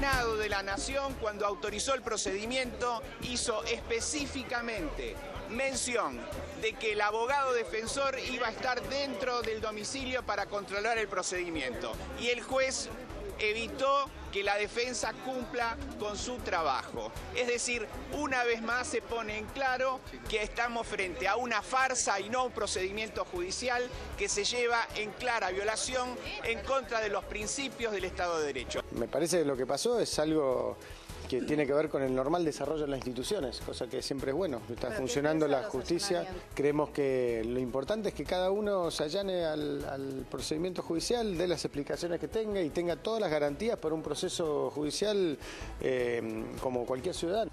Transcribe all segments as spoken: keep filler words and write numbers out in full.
Senado de la Nación, cuando autorizó el procedimiento, hizo específicamente mención de que el abogado defensor iba a estar dentro del domicilio para controlar el procedimiento. Y el juez evitó que la defensa cumpla con su trabajo. Es decir, una vez más se pone en claro que estamos frente a una farsa y no un procedimiento judicial que se lleva en clara violación en contra de los principios del Estado de Derecho. Me parece que lo que pasó es algo que tiene que ver con el normal desarrollo de las instituciones, cosa que siempre es bueno. Está Pero funcionando la justicia. Creemos que lo importante es que cada uno se allane al, al procedimiento judicial, dé las explicaciones que tenga y tenga todas las garantías para un proceso judicial eh, como cualquier ciudadano.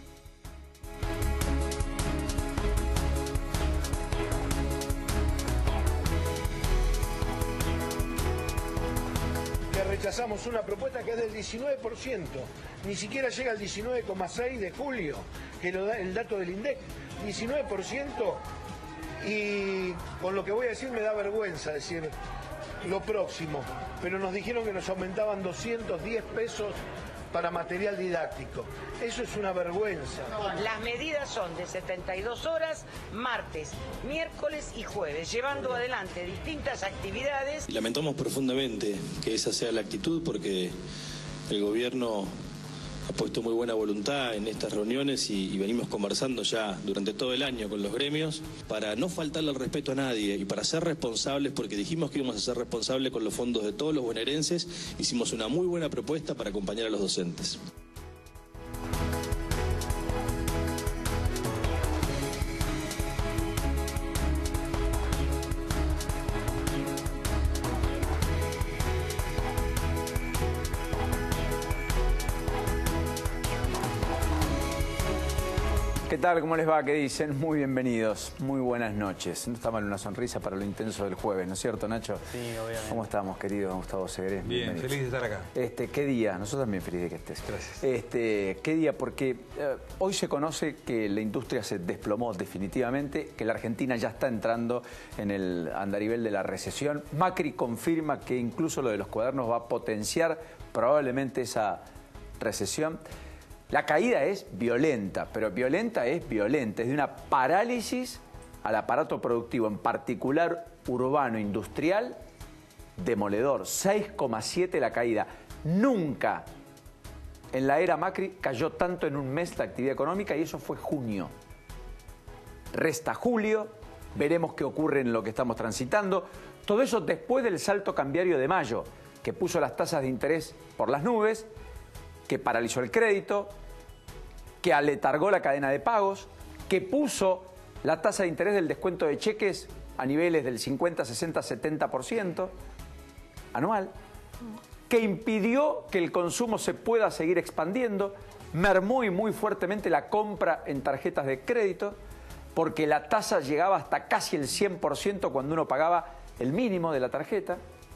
Rechazamos una propuesta que es del diecinueve por ciento, ni siquiera llega al diecinueve coma seis por ciento de julio, que lo da el dato del INDEC, diecinueve por ciento, y con lo que voy a decir me da vergüenza decir lo próximo, pero nos dijeron que nos aumentaban doscientos diez pesos para material didáctico. Eso es una vergüenza. Las medidas son de setenta y dos horas, martes, miércoles y jueves, llevando adelante distintas actividades. Y lamentamos profundamente que esa sea la actitud, porque el gobierno ha puesto muy buena voluntad en estas reuniones y, y venimos conversando ya durante todo el año con los gremios para no faltarle el respeto a nadie y para ser responsables, porque dijimos que íbamos a ser responsables con los fondos de todos los bonaerenses. Hicimos una muy buena propuesta para acompañar a los docentes. ¿Qué tal? ¿Cómo les va? ¿Qué dicen? Muy bienvenidos, muy buenas noches. No está mal una sonrisa para lo intenso del jueves, ¿no es cierto, Nacho? Sí, obviamente. ¿Cómo estamos, querido Gustavo Segre? Bien, feliz de estar acá. Este, ¿qué día? Nosotros también feliz de que estés. Gracias. Este, ¿qué día? Porque eh, hoy se conoce que la industria se desplomó definitivamente, que la Argentina ya está entrando en el andarivel de la recesión. Macri confirma que incluso lo de los cuadernos va a potenciar probablemente esa recesión. La caída es violenta, pero violenta es violenta, es de una parálisis al aparato productivo, en particular urbano, industrial, demoledor. seis coma siete la caída. Nunca en la era Macri cayó tanto en un mes la actividad económica, y eso fue junio. Resta julio, veremos qué ocurre en lo que estamos transitando. Todo eso después del salto cambiario de mayo, que puso las tasas de interés por las nubes, que paralizó el crédito, que aletargó la cadena de pagos, que puso la tasa de interés del descuento de cheques a niveles del cincuenta, sesenta, setenta por ciento anual, que impidió que el consumo se pueda seguir expandiendo, mermó y muy fuertemente la compra en tarjetas de crédito, porque la tasa llegaba hasta casi el cien por ciento cuando uno pagaba el mínimo de la tarjeta.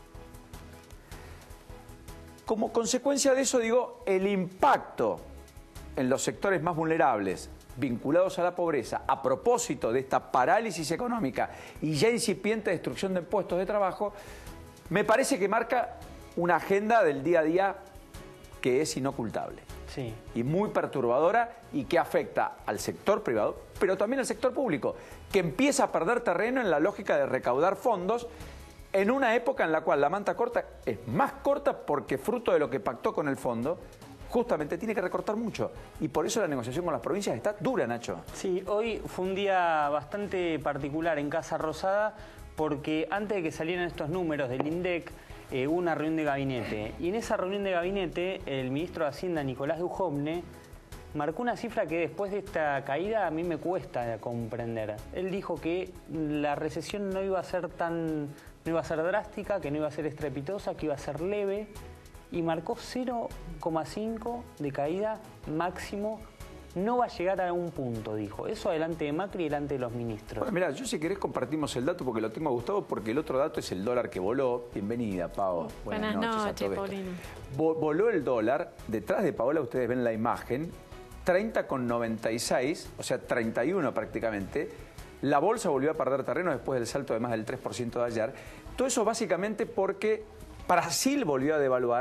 Como consecuencia de eso, digo, el impacto en los sectores más vulnerables vinculados a la pobreza, a propósito de esta parálisis económica y ya incipiente destrucción de puestos de trabajo, me parece que marca una agenda del día a día que es inocultable. Sí. Y muy perturbadora, y que afecta al sector privado, pero también al sector público, que empieza a perder terreno en la lógica de recaudar fondos en una época en la cual la manta corta es más corta, porque fruto de lo que pactó con el fondo, justamente tiene que recortar mucho. Y por eso la negociación con las provincias está dura, Nacho. Sí, hoy fue un día bastante particular en Casa Rosada, porque antes de que salieran estos números del INDEC, eh, hubo una reunión de gabinete. Y en esa reunión de gabinete, el ministro de Hacienda, Nicolás Dujovne, marcó una cifra que después de esta caída a mí me cuesta comprender. Él dijo que la recesión no iba a ser tan... no iba a ser drástica, que no iba a ser estrepitosa, que iba a ser leve, y marcó cero coma cinco de caída máximo. No va a llegar a un punto, dijo. Eso adelante de Macri y delante de los ministros. Bueno, mirá, yo si querés compartimos el dato porque lo tengo a Gustavo, porque el otro dato es el dólar que voló. Bienvenida, Pao. Buenas, Buenas noches, noches Paulino. Voló el dólar, detrás de Paola ustedes ven la imagen, treinta coma noventa y seis, o sea, treinta y uno prácticamente. La bolsa volvió a perder terreno después del salto de más del tres por ciento de ayer. Todo eso básicamente porque Brasil volvió a devaluar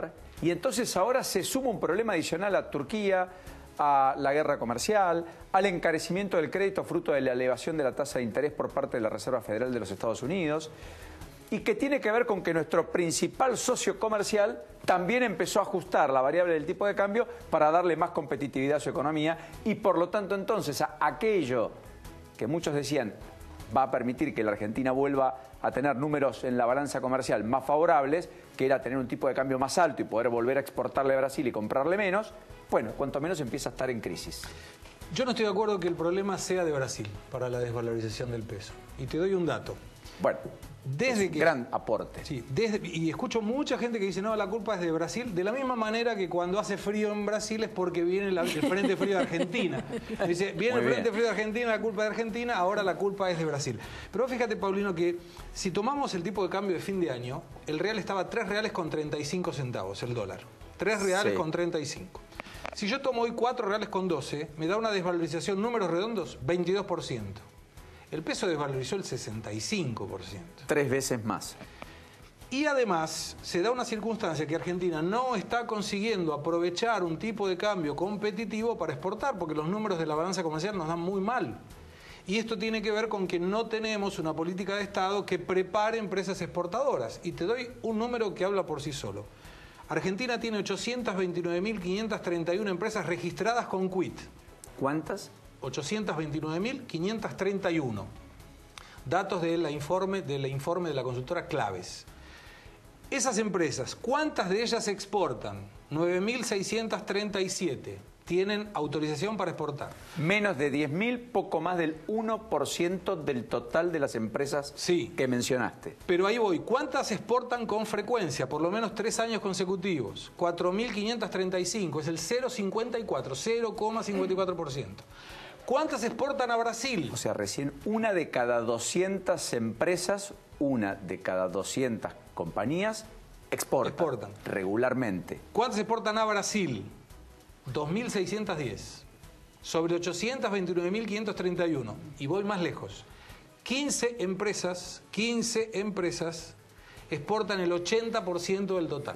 Y entonces ahora se suma un problema adicional a Turquía, a la guerra comercial, al encarecimiento del crédito fruto de la elevación de la tasa de interés por parte de la Reserva Federal de los Estados Unidos, y que tiene que ver con que nuestro principal socio comercial también empezó a ajustar la variable del tipo de cambio para darle más competitividad a su economía, y por lo tanto entonces a aquello que muchos decían va a permitir que la Argentina vuelva a tener números en la balanza comercial más favorables, que era tener un tipo de cambio más alto y poder volver a exportarle a Brasil y comprarle menos, bueno, cuanto menos empieza a estar en crisis. Yo no estoy de acuerdo que el problema sea de Brasil para la desvalorización del peso. Y te doy un dato. Bueno, desde es un que, gran aporte. Sí, desde, y escucho mucha gente que dice, no, la culpa es de Brasil, de la misma manera que cuando hace frío en Brasil es porque viene la, el frente frío de Argentina. Dice, viene Muy el frente bien. frío de Argentina, la culpa es de Argentina, ahora la culpa es de Brasil. Pero fíjate, Paulino, que si tomamos el tipo de cambio de fin de año, el real estaba tres reales con treinta y cinco centavos, el dólar. tres reales Sí. con treinta y cinco. Si yo tomo hoy cuatro reales con doce, me da una desvalorización, números redondos, veintidós por ciento. El peso desvalorizó el sesenta y cinco por ciento. Tres veces más. Y además se da una circunstancia que Argentina no está consiguiendo aprovechar un tipo de cambio competitivo para exportar, porque los números de la balanza comercial nos dan muy mal. Y esto tiene que ver con que no tenemos una política de Estado que prepare empresas exportadoras. Y te doy un número que habla por sí solo. Argentina tiene ochocientas veintinueve mil quinientas treinta y una empresas registradas con Q I T. ¿Cuántas? ochocientas veintinueve mil quinientas treinta y uno. Datos de la informe, de la informe de la consultora Claves. Esas empresas, ¿cuántas de ellas exportan? nueve mil seiscientas treinta y siete tienen autorización para exportar. Menos de diez mil, poco más del uno por ciento del total de las empresas Sí. que mencionaste. Pero ahí voy, ¿cuántas exportan con frecuencia? Por lo menos tres años consecutivos. cuatro mil quinientas treinta y cinco, es el cero coma cincuenta y cuatro, cero coma cincuenta y cuatro por ciento. ¿Cuántas exportan a Brasil? O sea, recién una de cada doscientas empresas, una de cada doscientas compañías exportan, Exportan. regularmente. ¿Cuántas exportan a Brasil? dos mil seiscientas diez. Sobre ochocientas veintinueve mil quinientos treinta y uno. Y voy más lejos. quince empresas, quince empresas exportan el ochenta por ciento del total.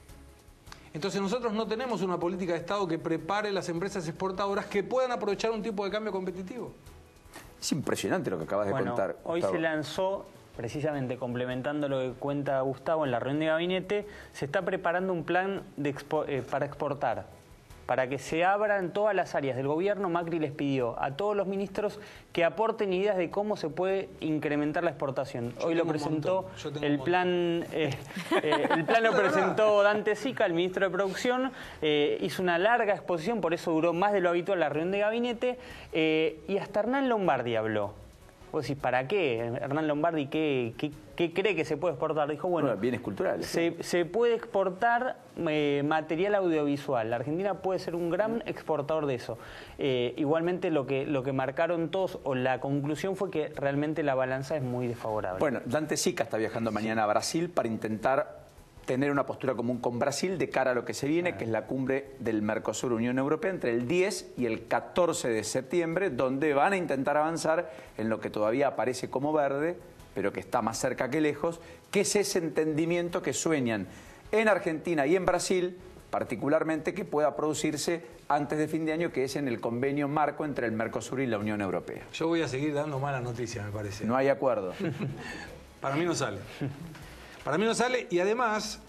Entonces nosotros no tenemos una política de Estado que prepare las empresas exportadoras que puedan aprovechar un tipo de cambio competitivo. Es impresionante lo que acabas de Bueno, contar, hoy Gustavo. se lanzó, precisamente complementando lo que cuenta Gustavo en la reunión de gabinete, se está preparando un plan de expo- eh, para exportar. Para que se abran todas las áreas del gobierno, Macri les pidió a todos los ministros que aporten ideas de cómo se puede incrementar la exportación. Yo Hoy lo tengo un presentó montón, yo tengo el un plan, eh, eh, el plan lo presentó Dante Sica, el ministro de Producción, eh, hizo una larga exposición, por eso duró más de lo habitual la reunión de gabinete, eh, y hasta Hernán Lombardi habló. Vos decís, ¿para qué? Hernán Lombardi, ¿qué, qué, qué cree que se puede exportar? Dijo, bueno, Bueno, bienes culturales. se, se puede exportar eh, material audiovisual. La Argentina puede ser un gran exportador de eso. Eh, igualmente lo que, lo que marcaron todos, o la conclusión fue que realmente la balanza es muy desfavorable. Bueno, Dante Sica está viajando mañana a Brasil para intentar tener una postura común con Brasil de cara a lo que se viene, que es la cumbre del Mercosur-Unión Europea entre el diez y el catorce de septiembre, donde van a intentar avanzar en lo que todavía aparece como verde, pero que está más cerca que lejos, que es ese entendimiento que sueñan en Argentina y en Brasil, particularmente, que pueda producirse antes de fin de año, que es en el convenio marco entre el Mercosur y la Unión Europea. Yo voy a seguir dando malas noticias, me parece. No hay acuerdo. Para mí no sale. Para mí no sale, y además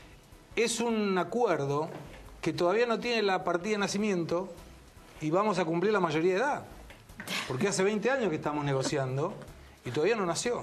es un acuerdo que todavía no tiene la partida de nacimiento y vamos a cumplir la mayoría de edad. Porque hace veinte años que estamos negociando y todavía no nació.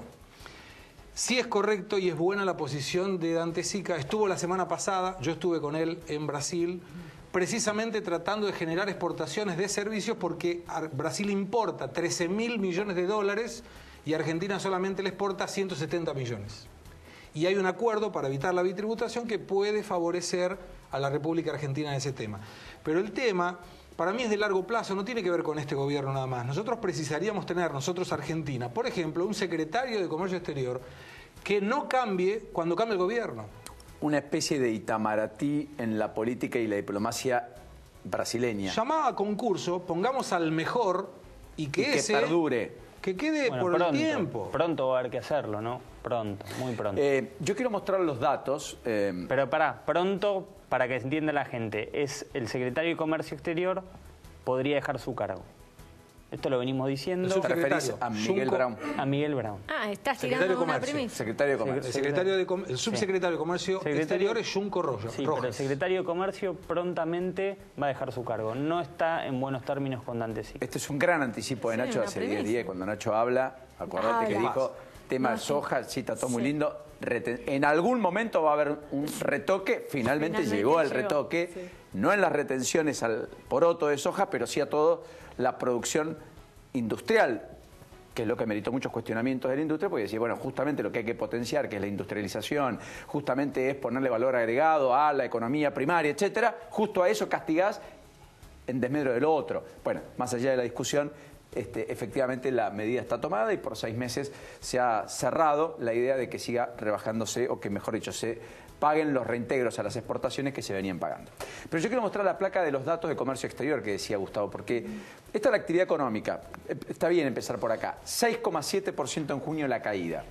Sí es correcto y es buena la posición de Dante Sica. Estuvo la semana pasada, yo estuve con él en Brasil, precisamente tratando de generar exportaciones de servicios, porque Brasil importa trece mil millones de dólares y Argentina solamente le exporta ciento setenta millones. Y hay un acuerdo para evitar la bitributación que puede favorecer a la República Argentina en ese tema. Pero el tema, para mí, es de largo plazo, no tiene que ver con este gobierno nada más. Nosotros precisaríamos tener, nosotros Argentina, por ejemplo, un secretario de Comercio Exterior que no cambie cuando cambie el gobierno. Una especie de Itamaraty en la política y la diplomacia brasileña. Llamado a concurso, pongamos al mejor y que, Y que ese... perdure. Que quede Bueno, por pronto, el tiempo. Pronto va a haber que hacerlo, ¿no? Pronto, muy pronto. Eh, yo quiero mostrar los datos. Eh... Pero pará, pronto, para que entienda la gente, es el secretario de Comercio Exterior podría dejar su cargo. Esto lo venimos diciendo. ¿Te referís a Miguel Junco, Brown? A Miguel Brown. Ah, estás Secretario tirando de una Comercio. premisa. Secretario de Comercio. El, secretario de Com- el subsecretario de Comercio Secretario- Exterior es Junco Rojas. Sí, pero el secretario de Comercio prontamente va a dejar su cargo. No está en buenos términos con Danteschi. Este es un gran anticipo de Sí, Nacho una hace diez premisa. días. Cuando Nacho habla, acordate que Habla. dijo tema de No, sí. soja, sí, está todo muy Sí. lindo. Reten- en algún momento va a haber un retoque. Finalmente, Finalmente llegó el llegó, retoque. sí. No en las retenciones al poroto de soja, pero sí a toda la producción industrial, que es lo que meritó muchos cuestionamientos de la industria, porque decía, bueno, justamente lo que hay que potenciar, que es la industrialización, justamente es ponerle valor agregado a la economía primaria, etcétera, justo a eso castigás en desmedro de lo otro. Bueno, más allá de la discusión, este, efectivamente la medida está tomada y por seis meses se ha cerrado la idea de que siga rebajándose, o que mejor dicho, se paguen los reintegros a las exportaciones que se venían pagando. Pero yo quiero mostrar la placa de los datos de comercio exterior que decía Gustavo, porque esta es la actividad económica. Está bien empezar por acá. seis coma siete por ciento en junio la caída.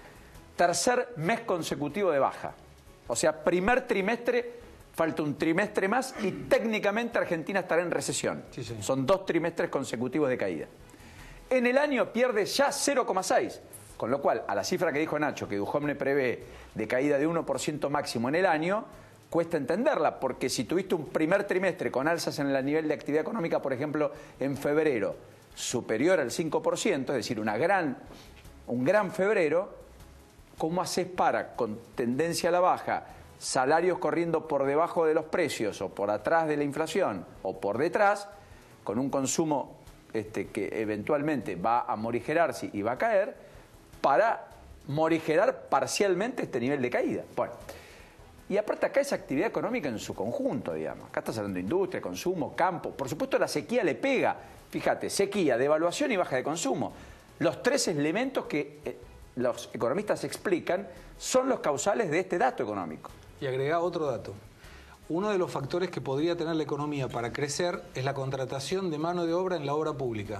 Tercer mes consecutivo de baja. O sea, primer trimestre, falta un trimestre más y técnicamente Argentina estará en recesión. Sí, sí. Son dos trimestres consecutivos de caída. En el año pierde ya cero coma seis. Con lo cual, a la cifra que dijo Nacho, que Duhovne prevé de caída de uno por ciento máximo en el año, cuesta entenderla, porque si tuviste un primer trimestre con alzas en el nivel de actividad económica, por ejemplo, en febrero, superior al cinco por ciento, es decir, una gran, un gran febrero, ¿cómo haces para, con tendencia a la baja, salarios corriendo por debajo de los precios o por atrás de la inflación o por detrás, con un consumo este, que eventualmente va a morigerarse y va a caer, para morigerar parcialmente este nivel de caída? Bueno, y aparte acá es actividad económica en su conjunto, digamos. Acá estás hablando de industria, consumo, campo. Por supuesto la sequía le pega. Fíjate, sequía, devaluación y baja de consumo. Los tres elementos que eh, los economistas explican son los causales de este dato económico. Y agregá otro dato. Uno de los factores que podría tener la economía para crecer es la contratación de mano de obra en la obra pública,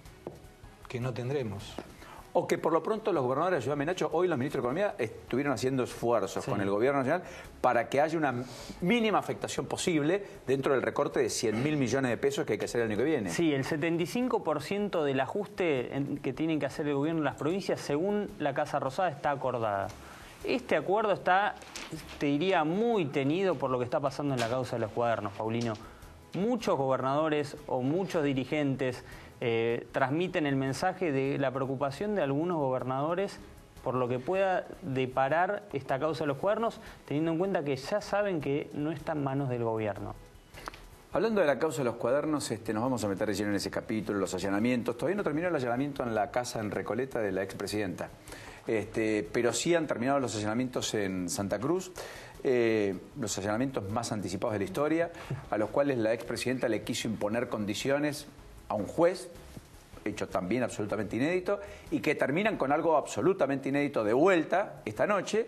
que no tendremos. O que por lo pronto los gobernadores, ayúdame Nacho, hoy los ministros de Economía estuvieron haciendo esfuerzos sí. con el gobierno nacional para que haya una mínima afectación posible dentro del recorte de cien mil millones de pesos que hay que hacer el año que viene. Sí, el setenta y cinco por ciento del ajuste que tienen que hacer el gobierno en las provincias, según la Casa Rosada, está acordada. Este acuerdo está, te diría, muy tenido por lo que está pasando en la causa de los cuadernos, Paulino. Muchos gobernadores o muchos dirigentes eh, transmiten el mensaje de la preocupación de algunos gobernadores por lo que pueda deparar esta causa de los cuadernos, teniendo en cuenta que ya saben que no está en manos del gobierno. Hablando de la causa de los cuadernos, este, nos vamos a meter de lleno en ese capítulo, los allanamientos. Todavía no terminó el allanamiento en la casa en Recoleta de la expresidenta, este, pero sí han terminado los allanamientos en Santa Cruz, eh, los allanamientos más anticipados de la historia, a los cuales la expresidenta le quiso imponer condiciones a un juez, hecho también absolutamente inédito, y que terminan con algo absolutamente inédito de vuelta esta noche,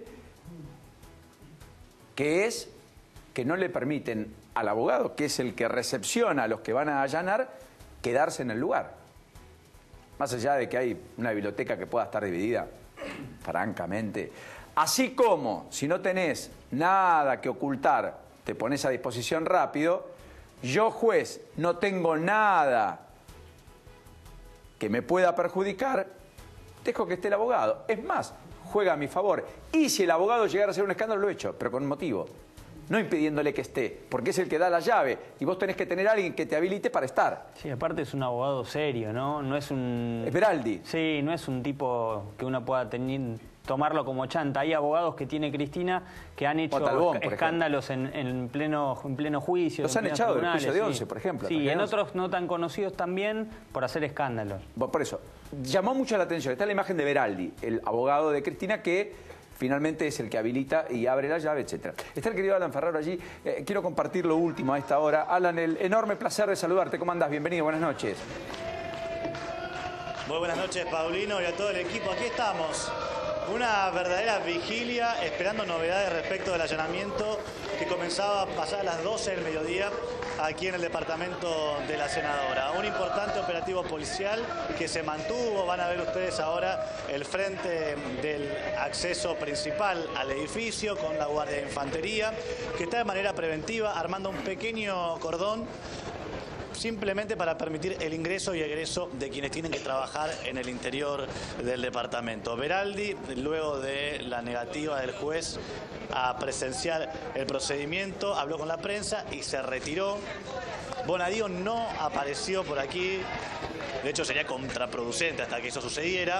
que es que no le permiten al abogado, que es el que recepciona a los que van a allanar, quedarse en el lugar. Más allá de que hay una biblioteca que pueda estar dividida, francamente. Así como, si no tenés nada que ocultar, te pones a disposición rápido, yo, juez, no tengo nada que me pueda perjudicar, dejo que esté el abogado. Es más, juega a mi favor. Y si el abogado llegara a hacer un escándalo, lo he hecho, pero con un motivo. No impidiéndole que esté, porque es el que da la llave y vos tenés que tener a alguien que te habilite para estar. Sí, aparte es un abogado serio, ¿no? No es un... Es Beraldi. Sí, no es un tipo que uno pueda tener, tomarlo como chanta. Hay abogados que tiene Cristina que han hecho Talbón, escándalos en, en, pleno, en pleno juicio. Los han echado del juicio de once, sí. por ejemplo. Sí, en otros no tan conocidos también por hacer escándalos. Por eso, llamó mucho la atención. Está la imagen de Beraldi, el abogado de Cristina que... finalmente es el que habilita y abre la llave, etcétera. Está el querido Alan Ferraro allí. Eh, quiero compartir lo último a esta hora. Alan, el enorme placer de saludarte. ¿Cómo andás? Bienvenido, buenas noches. Muy buenas noches, Paulino, y a todo el equipo. Aquí estamos. Una verdadera vigilia, esperando novedades respecto del allanamiento que comenzaba a pasar a las doce del mediodía aquí en el departamento de la Senadora. Un importante operativo policial que se mantuvo. Van a ver ustedes ahora el frente del acceso principal al edificio con la Guardia de Infantería, que está de manera preventiva armando un pequeño cordón simplemente para permitir el ingreso y egreso de quienes tienen que trabajar en el interior del departamento. Veraldi, luego de la negativa del juez a presenciar el procedimiento, habló con la prensa y se retiró. Bonadío no apareció por aquí, de hecho sería contraproducente hasta que eso sucediera.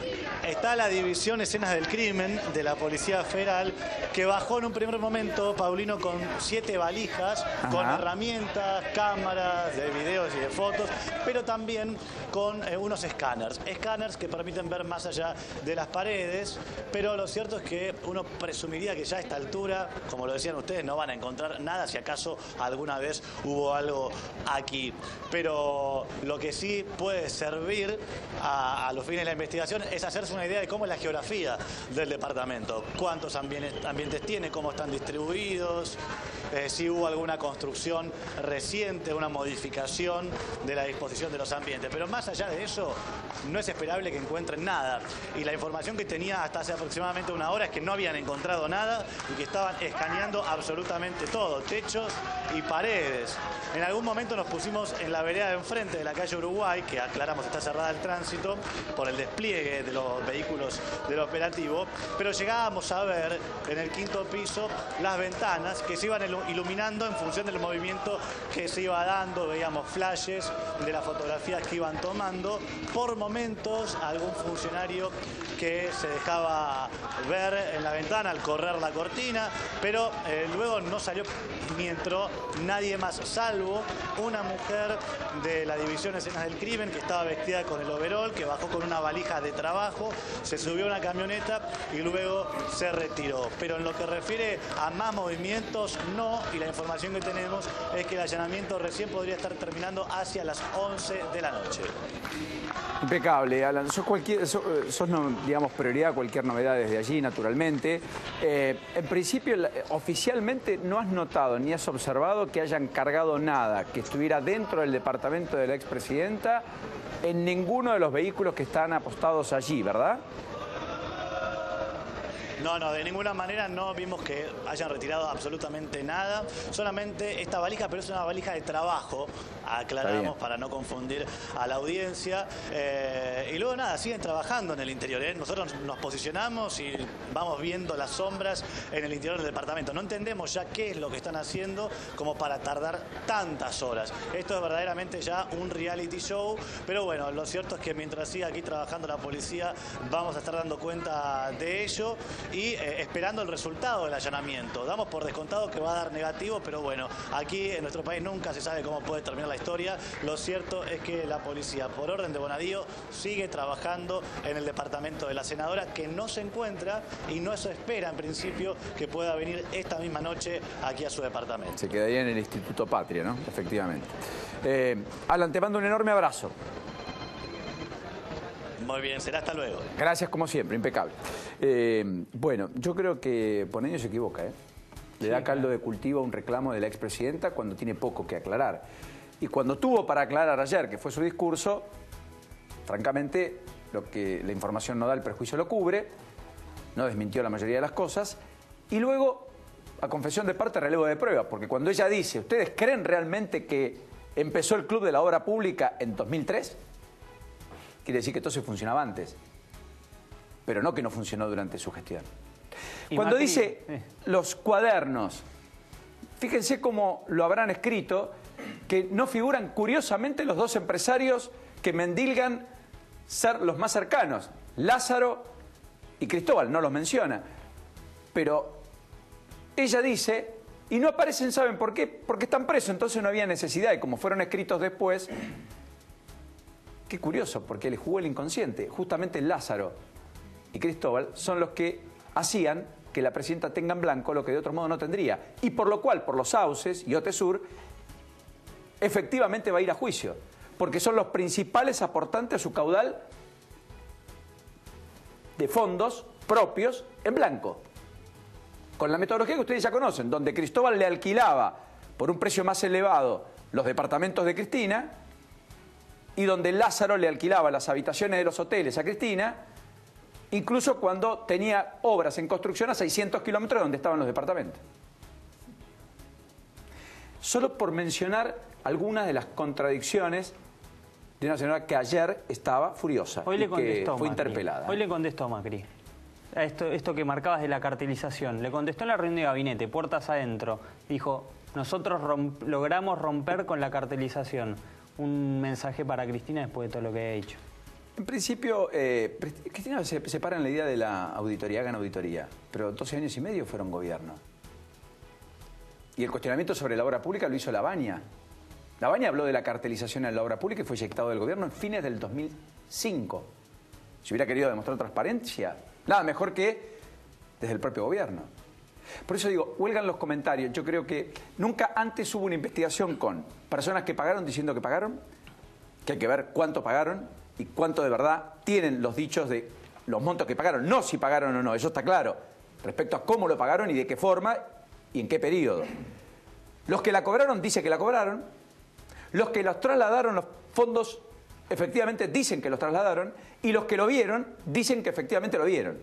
Está la división escenas del crimen de la Policía Federal, que bajó en un primer momento, Paulino, con siete valijas, Ajá. con herramientas, cámaras de videos y de fotos, pero también con eh, unos escáneres. Escáneres que permiten ver más allá de las paredes, pero lo cierto es que uno presumiría que ya a esta altura, como lo decían ustedes, no van a encontrar nada si acaso alguna vez hubo algo aquí. Pero lo que sí puede servir a, a los fines de la investigación es hacerse una idea de cómo es la geografía del departamento, cuántos ambientes, ambientes tiene, cómo están distribuidos, eh, si hubo alguna construcción reciente, una modificación de la disposición de los ambientes. Pero más allá de eso, no es esperable que encuentren nada. Y la información que tenía hasta hace aproximadamente una hora es que no habían encontrado nada y que estaban escaneando absolutamente todo, techos y paredes. En algún momento nos pusimos en la vereda de enfrente de la calle Uruguay, que aclaramos está cerrada el tránsito por el despliegue de los vehículos del operativo, pero llegábamos a ver en el quinto piso las ventanas que se iban iluminando en función del movimiento que se iba dando. Veíamos flashes de las fotografías que iban tomando. Por momentos algún funcionario que se dejaba ver en la ventana al correr la cortina, pero eh, luego no salió ni entró nadie más, salvo una mujer de la división escenas del crimen que estaba vestida con el overol, que bajó con una valija de trabajo, se subió a una camioneta y luego se retiró. Pero en lo que refiere a más movimientos, no, y la información que tenemos es que el allanamiento recién podría estar terminando hacia las once de la noche. Impecable, Alan. Sos, cualquier, sos, sos no, digamos, prioridad a cualquier novedad desde allí, naturalmente. Eh, en principio, oficialmente no has notado ni has observado que hayan cargado nada que estuviera dentro del departamento de la expresidenta en ninguno de los vehículos que están apostados allí, ¿verdad? No, no, de ninguna manera no vimos que hayan retirado absolutamente nada. Solamente esta valija, pero es una valija de trabajo, aclaramos para no confundir a la audiencia. Eh, y luego nada, siguen trabajando en el interior, ¿eh? Nosotros nos posicionamos y vamos viendo las sombras en el interior del departamento. No entendemos ya qué es lo que están haciendo como para tardar tantas horas. Esto es verdaderamente ya un reality show, pero bueno, lo cierto es que mientras siga aquí trabajando la policía, vamos a estar dando cuenta de ello y eh, esperando el resultado del allanamiento. Damos por descontado que va a dar negativo, pero bueno, aquí en nuestro país nunca se sabe cómo puede terminar la historia. Lo cierto es que la policía, por orden de Bonadío, sigue trabajando en el departamento de la senadora, que no se encuentra y no se espera en principio que pueda venir esta misma noche aquí a su departamento. Se quedaría en el Instituto Patria, ¿no? Efectivamente. Eh, Alan, te mando un enorme abrazo. Muy bien, será hasta luego. Gracias como siempre, impecable. Eh, bueno, yo creo que Poneño se equivoca, ¿eh? Le sí, da caldo claro. de cultivo a un reclamo de la expresidenta cuando tiene poco que aclarar. Y cuando tuvo para aclarar ayer, que fue su discurso, francamente, lo que la información no da, el perjuicio lo cubre, no desmintió la mayoría de las cosas, y luego, a confesión de parte, relevo de prueba, porque cuando ella dice, ¿ustedes creen realmente que empezó el Club de la Obra Pública en dos mil tres? Quiere decir que todo se funcionaba antes, pero no que no funcionó durante su gestión. Cuando Macri, dice eh. los cuadernos, fíjense cómo lo habrán escrito, que no figuran curiosamente los dos empresarios que mendilgan ser los más cercanos, Lázaro y Cristóbal, no los menciona. Pero ella dice, y no aparecen, ¿saben por qué? Porque están presos, entonces no había necesidad, y como fueron escritos después... Qué curioso, porque le jugó el inconsciente. Justamente Lázaro y Cristóbal son los que hacían que la presidenta tenga en blanco lo que de otro modo no tendría. Y por lo cual, por los sauces y Otesur, efectivamente va a ir a juicio. Porque son los principales aportantes a su caudal de fondos propios en blanco. Con la metodología que ustedes ya conocen, donde Cristóbal le alquilaba por un precio más elevado los departamentos de Cristina y donde Lázaro le alquilaba las habitaciones de los hoteles a Cristina, incluso cuando tenía obras en construcción a seiscientos kilómetros de donde estaban los departamentos. Solo por mencionar algunas de las contradicciones de una señora que ayer estaba furiosa Hoy y le contestó que fue Macri. interpelada. Hoy le contestó Macri. A Esto, esto que marcabas de la cartelización. Le contestó en la reunión de gabinete, puertas adentro. Dijo, nosotros romp logramos romper con la cartelización. Un mensaje para Cristina después de todo lo que ha dicho. En principio, eh, Cristina se separa en la idea de la auditoría, hagan auditoría, pero doce años y medio fueron gobierno. Y el cuestionamiento sobre la obra pública lo hizo Labaña. Labaña habló de la cartelización en la obra pública y fue eyectado del gobierno en fines del dos mil cinco. Si hubiera querido demostrar transparencia, nada mejor que desde el propio gobierno. Por eso digo, huelgan los comentarios. Yo creo que nunca antes hubo una investigación con personas que pagaron diciendo que pagaron, que hay que ver cuánto pagaron y cuánto de verdad tienen los dichos de los montos que pagaron. No si pagaron o no, eso está claro. Respecto a cómo lo pagaron y de qué forma y en qué periodo. Los que la cobraron dicen que la cobraron. Los que los trasladaron los fondos efectivamente dicen que los trasladaron. Y los que lo vieron dicen que efectivamente lo vieron.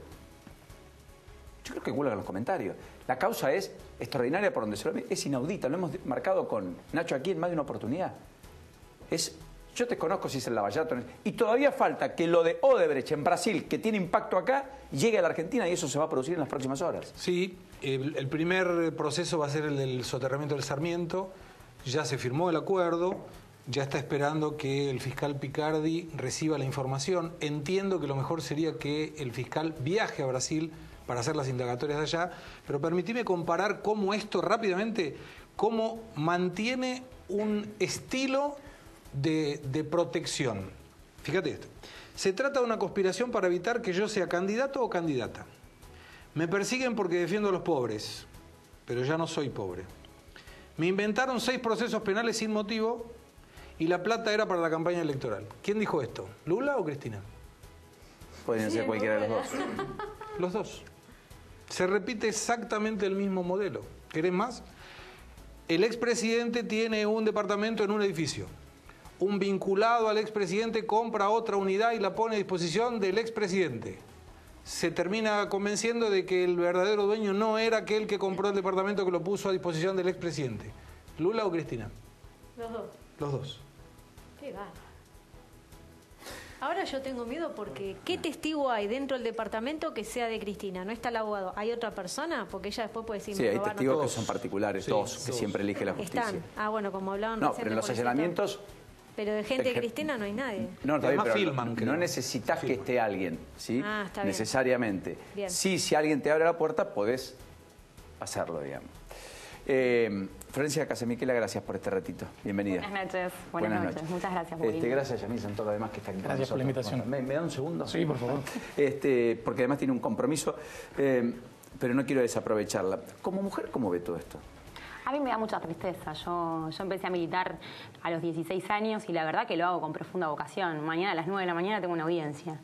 Yo creo que huelgan los comentarios. La causa es extraordinaria por donde se lo ve. Es inaudita. Lo hemos marcado con Nacho aquí en más de una oportunidad. Es, yo te conozco si es el Lavallato. Y todavía falta que lo de Odebrecht en Brasil, que tiene impacto acá, llegue a la Argentina y eso se va a producir en las próximas horas. Sí, el, el primer proceso va a ser el del soterramiento del Sarmiento. Ya se firmó el acuerdo. Ya está esperando que el fiscal Picardi reciba la información. Entiendo que lo mejor sería que el fiscal viaje a Brasil para hacer las indagatorias de allá, pero permitime comparar cómo esto rápidamente, cómo mantiene un estilo de, de protección. Fíjate esto. Se trata de una conspiración para evitar que yo sea candidato o candidata. Me persiguen porque defiendo a los pobres, pero ya no soy pobre. Me inventaron seis procesos penales sin motivo y la plata era para la campaña electoral. ¿Quién dijo esto? ¿Lula o Cristina? Pueden ser cualquiera de los dos. Los dos. Se repite exactamente el mismo modelo. ¿Querés más? El expresidente tiene un departamento en un edificio. Un vinculado al expresidente compra otra unidad y la pone a disposición del expresidente. Se termina convenciendo de que el verdadero dueño no era aquel que compró el departamento que lo puso a disposición del expresidente. ¿Lula o Cristina? Los dos. Los dos. Qué va. Ahora yo tengo miedo porque ¿qué testigo hay dentro del departamento que sea de Cristina? ¿No está el abogado? ¿Hay otra persona? Porque ella después puede decir... Sí, hay testigos que son particulares, sí, dos, que dos. Siempre elige la justicia. Están. Ah, bueno, como hablaban No, recién pero en los allanamientos... Pero de gente de Cristina no hay nadie. No, todavía, pero filman, no, no necesitas que esté alguien, ¿sí? Ah, está bien. Necesariamente. Bien. Sí, si alguien te abre la puerta, podés hacerlo, digamos. Eh, Florencia Casemiquela, gracias por este ratito. Bienvenida. Buenas noches. Buenas, Buenas noches. noches. Muchas gracias por este, Gracias, Yamil Santoro, además que está aquí. Gracias por la invitación. Bueno, ¿me, ¿Me da un segundo? Sí, por favor. Este, porque además tiene un compromiso, eh, pero no quiero desaprovecharla. Como mujer, ¿cómo ve todo esto? A mí me da mucha tristeza. Yo, yo empecé a militar a los dieciséis años y la verdad que lo hago con profunda vocación. Mañana a las nueve de la mañana tengo una audiencia.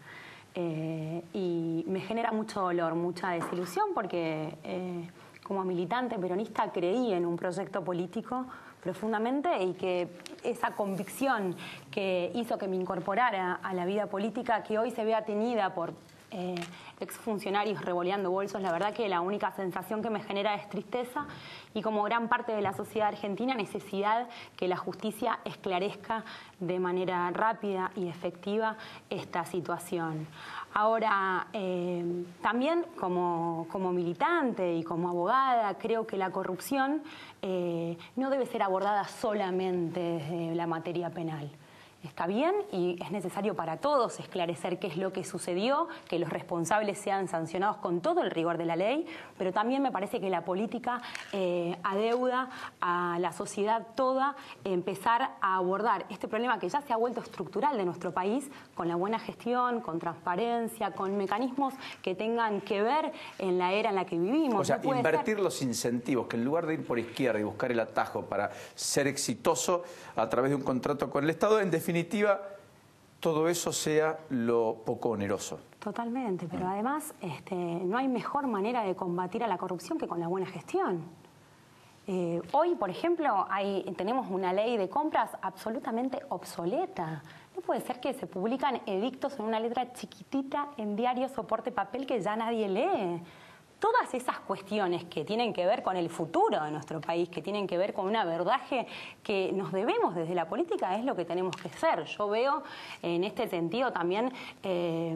Eh, y me genera mucho dolor, mucha desilusión porque eh, como militante peronista creí en un proyecto político profundamente y que esa convicción que hizo que me incorporara a la vida política, que hoy se vea teñida por eh, exfuncionarios revoleando bolsos, la verdad que la única sensación que me genera es tristeza y, como gran parte de la sociedad argentina, necesidad que la justicia esclarezca de manera rápida y efectiva esta situación. Ahora, eh, también como, como militante y como abogada, creo que la corrupción eh, no debe ser abordada solamente desde la materia penal. Está bien y es necesario para todos esclarecer qué es lo que sucedió, que los responsables sean sancionados con todo el rigor de la ley, pero también me parece que la política eh, adeuda a la sociedad toda empezar a abordar este problema que ya se ha vuelto estructural de nuestro país con la buena gestión, con transparencia, con mecanismos que tengan que ver en la era en la que vivimos. O sea, no puede invertir ser... los incentivos, que en lugar de ir por izquierda y buscar el atajo para ser exitoso a través de un contrato con el Estado, en definitiva definitiva, todo eso sea lo poco oneroso. Totalmente, pero además este, no hay mejor manera de combatir a la corrupción que con la buena gestión. Eh, hoy, por ejemplo, hay, tenemos una ley de compras absolutamente obsoleta. No puede ser que se publican edictos en una letra chiquitita en diario soporte papel que ya nadie lee. Todas esas cuestiones que tienen que ver con el futuro de nuestro país, que tienen que ver con un abordaje que nos debemos desde la política, es lo que tenemos que hacer. Yo veo en este sentido también eh,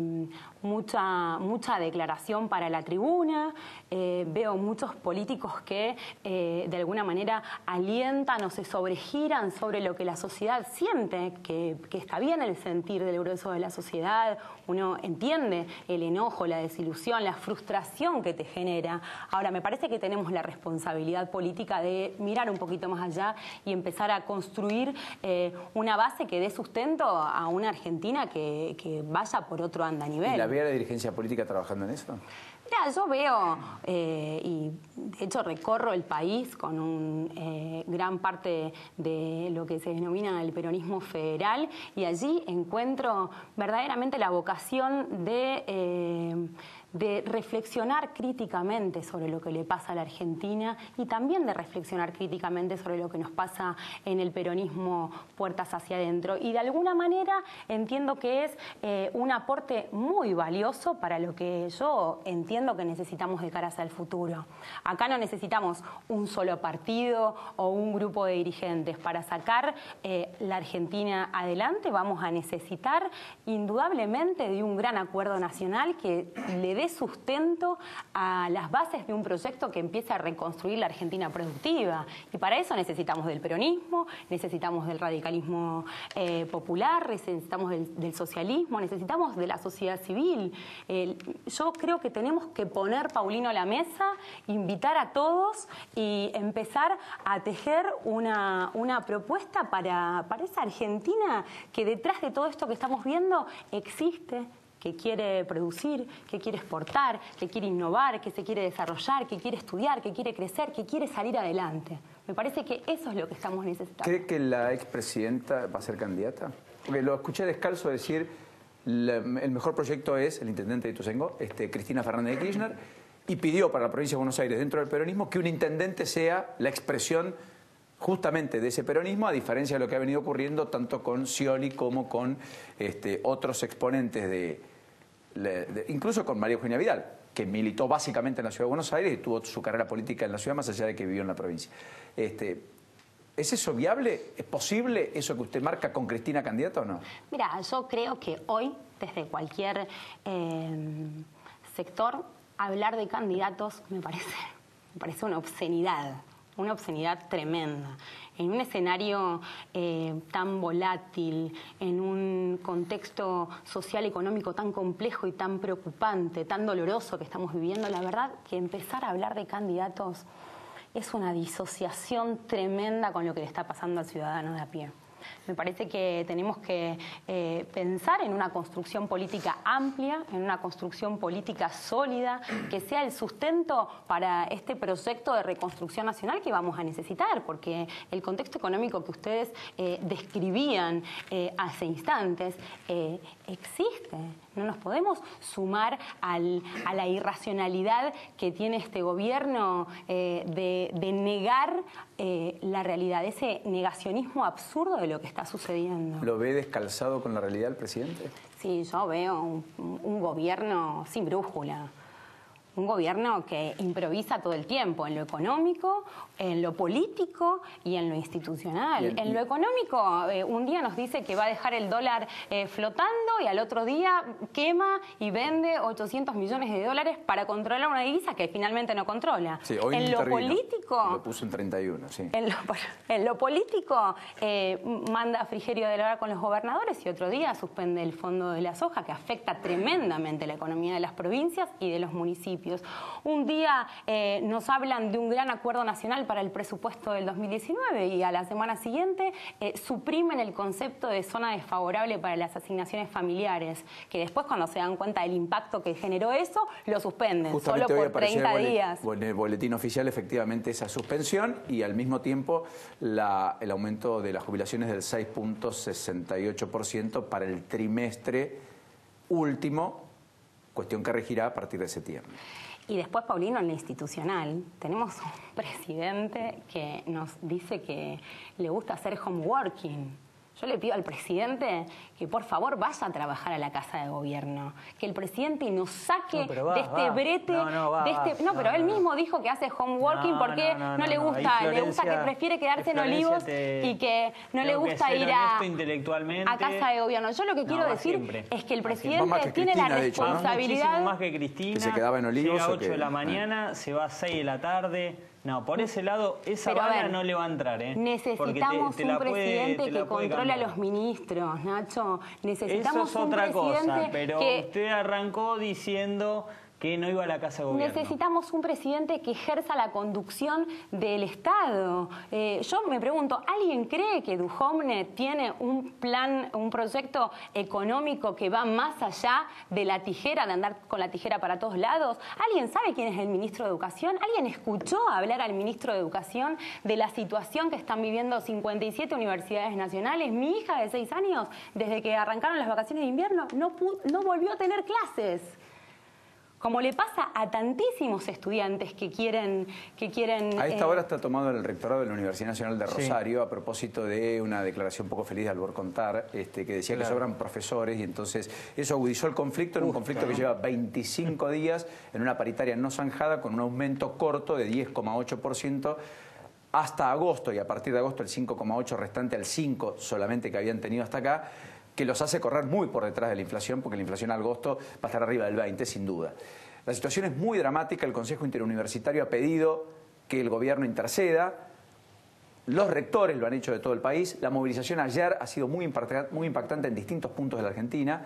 mucha, mucha declaración para la tribuna, eh, veo muchos políticos que eh, de alguna manera alientan o se sobregiran sobre lo que la sociedad siente, que, que está bien el sentir del grueso de la sociedad, uno entiende el enojo, la desilusión, la frustración que te genera. Ahora, me parece que tenemos la responsabilidad política de mirar un poquito más allá y empezar a construir eh, una base que dé sustento a una Argentina que, que vaya por otro andanivel. ¿Y la ve a la dirigencia política trabajando en eso? Mira, yo veo, eh, y de hecho recorro el país con un, eh, gran parte de lo que se denomina el peronismo federal, y allí encuentro verdaderamente la vocación de... Eh, de reflexionar críticamente sobre lo que le pasa a la Argentina y también de reflexionar críticamente sobre lo que nos pasa en el peronismo puertas hacia adentro. Y de alguna manera entiendo que es eh, un aporte muy valioso para lo que yo entiendo que necesitamos de cara hacia el futuro. Acá no necesitamos un solo partido o un grupo de dirigentes. Para sacar eh, la Argentina adelante vamos a necesitar indudablemente de un gran acuerdo nacional que le dé sustento a las bases de un proyecto que empiece a reconstruir la Argentina productiva. Y para eso necesitamos del peronismo, necesitamos del radicalismo eh, popular, necesitamos del, del socialismo, necesitamos de la sociedad civil. Eh, yo creo que tenemos que poner, Paulino, a la mesa, invitar a todos y empezar a tejer una, una propuesta para, para esa Argentina que detrás de todo esto que estamos viendo existe, que quiere producir, que quiere exportar, que quiere innovar, que se quiere desarrollar, que quiere estudiar, que quiere crecer, que quiere salir adelante. Me parece que eso es lo que estamos necesitando. ¿Cree que la expresidenta va a ser candidata? Porque lo escuché Descalzo decir, la, el mejor proyecto es el intendente de Ituzaingó, este, Cristina Fernández de Kirchner, y pidió para la provincia de Buenos Aires, dentro del peronismo, que un intendente sea la expresión justamente de ese peronismo, a diferencia de lo que ha venido ocurriendo tanto con Scioli como con este, otros exponentes de... Le, de, incluso con María Eugenia Vidal, que militó básicamente en la Ciudad de Buenos Aires y tuvo su carrera política en la ciudad más allá de que vivió en la provincia. Este, ¿Es eso viable? ¿Es posible eso que usted marca con Cristina candidata o no? Mira, yo creo que hoy, desde cualquier eh, sector, hablar de candidatos me parece, me parece una obscenidad. Una obscenidad tremenda. En un escenario eh, tan volátil, en un contexto social, económico tan complejo y tan preocupante, tan doloroso que estamos viviendo, la verdad que empezar a hablar de candidatos es una disociación tremenda con lo que le está pasando al ciudadano de a pie. Me parece que tenemos que eh, pensar en una construcción política amplia, en una construcción política sólida, que sea el sustento para este proyecto de reconstrucción nacional que vamos a necesitar, porque el contexto económico que ustedes eh, describían eh, hace instantes eh, existe. No nos podemos sumar al, a la irracionalidad que tiene este gobierno eh, de, de negar eh, la realidad, ese negacionismo absurdo de lo que está sucediendo. ¿Lo ve descalzado con la realidad el presidente? Sí, yo veo un, un gobierno sin brújula. Un gobierno que improvisa todo el tiempo, en lo económico, en lo político y en lo institucional. Bien, en lo económico, eh, un día nos dice que va a dejar el dólar eh, flotando y al otro día quema y vende ochocientos millones de dólares para controlar una divisa que finalmente no controla. Sí, hoy en lo intervino. político... Lo puso en treinta y uno, sí. En lo, en lo político, eh, manda a Frigerio de Lora con los gobernadores y otro día suspende el fondo de la soja, que afecta tremendamente la economía de las provincias y de los municipios. Un día eh, nos hablan de un gran acuerdo nacional para el presupuesto del dos mil diecinueve y a la semana siguiente eh, suprimen el concepto de zona desfavorable para las asignaciones familiares, que después cuando se dan cuenta del impacto que generó eso, lo suspenden, justamente solo por treinta días. En el boletín oficial efectivamente esa suspensión y al mismo tiempo la, el aumento de las jubilaciones del seis punto sesenta y ocho por ciento para el trimestre último, cuestión que regirá a partir de septiembre. Y después, Paulino, en lo institucional, tenemos un presidente que nos dice que le gusta hacer homeworking. Yo le pido al presidente que por favor vaya a trabajar a la Casa de Gobierno, que el presidente nos saque no, va, de este va. brete, no, no, va, de este, no, no, pero no, él no. mismo dijo que hace homeworking no, porque no, no, no, no le no. gusta, Ahí le gusta que Florencia- prefiere quedarse en Florencia Olivos te- y que no le tengo que gusta ser ir a, honesto intelectualmente. a Casa de Gobierno. Yo lo que No, quiero va decir siempre. es que el Va presidente siempre. tiene Cristina, la de hecho, ¿no? responsabilidad. Muchísimo más que Cristina. Que se quedaba en Olivos, Llega a ¿o ocho qué? de la mañana, se va a seis de la tarde. No, por ese lado, esa Pero, a bala ver, no le va a entrar, ¿eh? Porque te- necesitamos te la un puede- presidente te la que puede controle a cambiar. los ministros, Nacho. Eso Necesitamos es un otra presidente cosa, pero que... usted arrancó diciendo que no iba a la Casa de Gobierno. Necesitamos un presidente que ejerza la conducción del Estado. Eh, yo me pregunto, ¿alguien cree que Duhovne tiene un plan, un proyecto económico que va más allá de la tijera, de andar con la tijera para todos lados? ¿Alguien sabe quién es el ministro de Educación? ¿Alguien escuchó hablar al ministro de Educación de la situación que están viviendo cincuenta y siete universidades nacionales? Mi hija de seis años, desde que arrancaron las vacaciones de invierno, no, pudo, no volvió a tener clases. Como le pasa a tantísimos estudiantes que quieren... Que quieren A esta eh, hora está tomado el rectorado de la Universidad Nacional de Rosario a propósito de una declaración poco feliz de Albor Contar, este, que decía Claro. que sobran profesores y entonces eso agudizó el conflicto en un Justo, conflicto que ¿no? lleva veinticinco días en una paritaria no zanjada con un aumento corto de diez coma ocho por ciento hasta agosto y a partir de agosto el cinco coma ocho por ciento restante al cinco por ciento solamente que habían tenido hasta acá, que los hace correr muy por detrás de la inflación, porque la inflación al agosto va a estar arriba del veinte, sin duda. La situación es muy dramática, el Consejo Interuniversitario ha pedido que el gobierno interceda, los rectores lo han hecho de todo el país, la movilización ayer ha sido muy impactante, muy impactante en distintos puntos de la Argentina,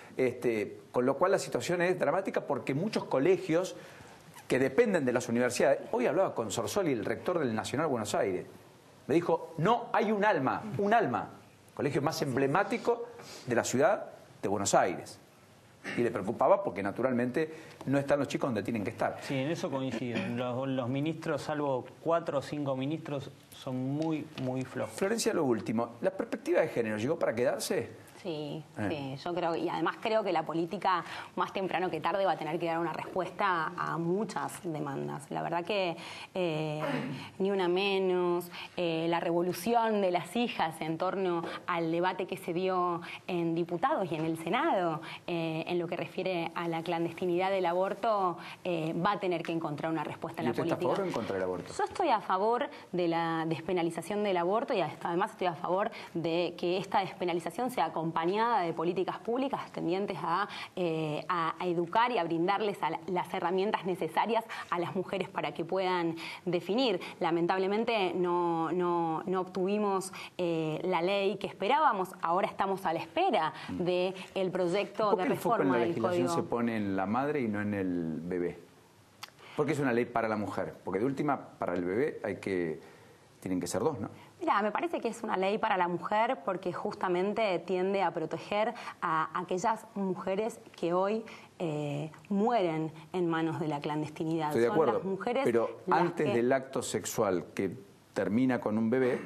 este, con lo cual la situación es dramática porque muchos colegios que dependen de las universidades, hoy hablaba con Sorsoli, el rector del Nacional Buenos Aires, me dijo, no hay un alma, un alma, colegio más emblemático de la ciudad de Buenos Aires. Y le preocupaba porque naturalmente no están los chicos donde tienen que estar. Sí, en eso coincido. Los, los ministros, salvo cuatro o cinco ministros, son muy, muy flojos. Florencia, lo último, ¿la perspectiva de género llegó para quedarse? Sí, Eh. sí, yo creo, y además creo que la política más temprano que tarde va a tener que dar una respuesta a muchas demandas. La verdad que eh, ni una menos, eh, la revolución de las hijas en torno al debate que se dio en diputados y en el Senado, eh, en lo que refiere a la clandestinidad del aborto, eh, va a tener que encontrar una respuesta en ¿Y la usted está a política. favor o en contra del aborto? Yo estoy a favor de la despenalización del aborto y hasta además estoy a favor de que esta despenalización sea acompañada de políticas públicas tendientes a, eh, a, a educar y a brindarles a la, las herramientas necesarias a las mujeres para que puedan definir. Lamentablemente no, no, no obtuvimos eh, la ley que esperábamos, ahora estamos a la espera del proyecto ¿Por de qué el foco en reforma la del legislación Código? se pone en la madre y no en el bebé? Porque es una ley para la mujer. Porque de última, para el bebé hay que tienen que ser dos, ¿no? Mira, me parece que es una ley para la mujer porque justamente tiende a proteger a aquellas mujeres que hoy eh, mueren en manos de la clandestinidad. Estoy de Son acuerdo, las mujeres pero las antes que- del acto sexual que termina con un bebé,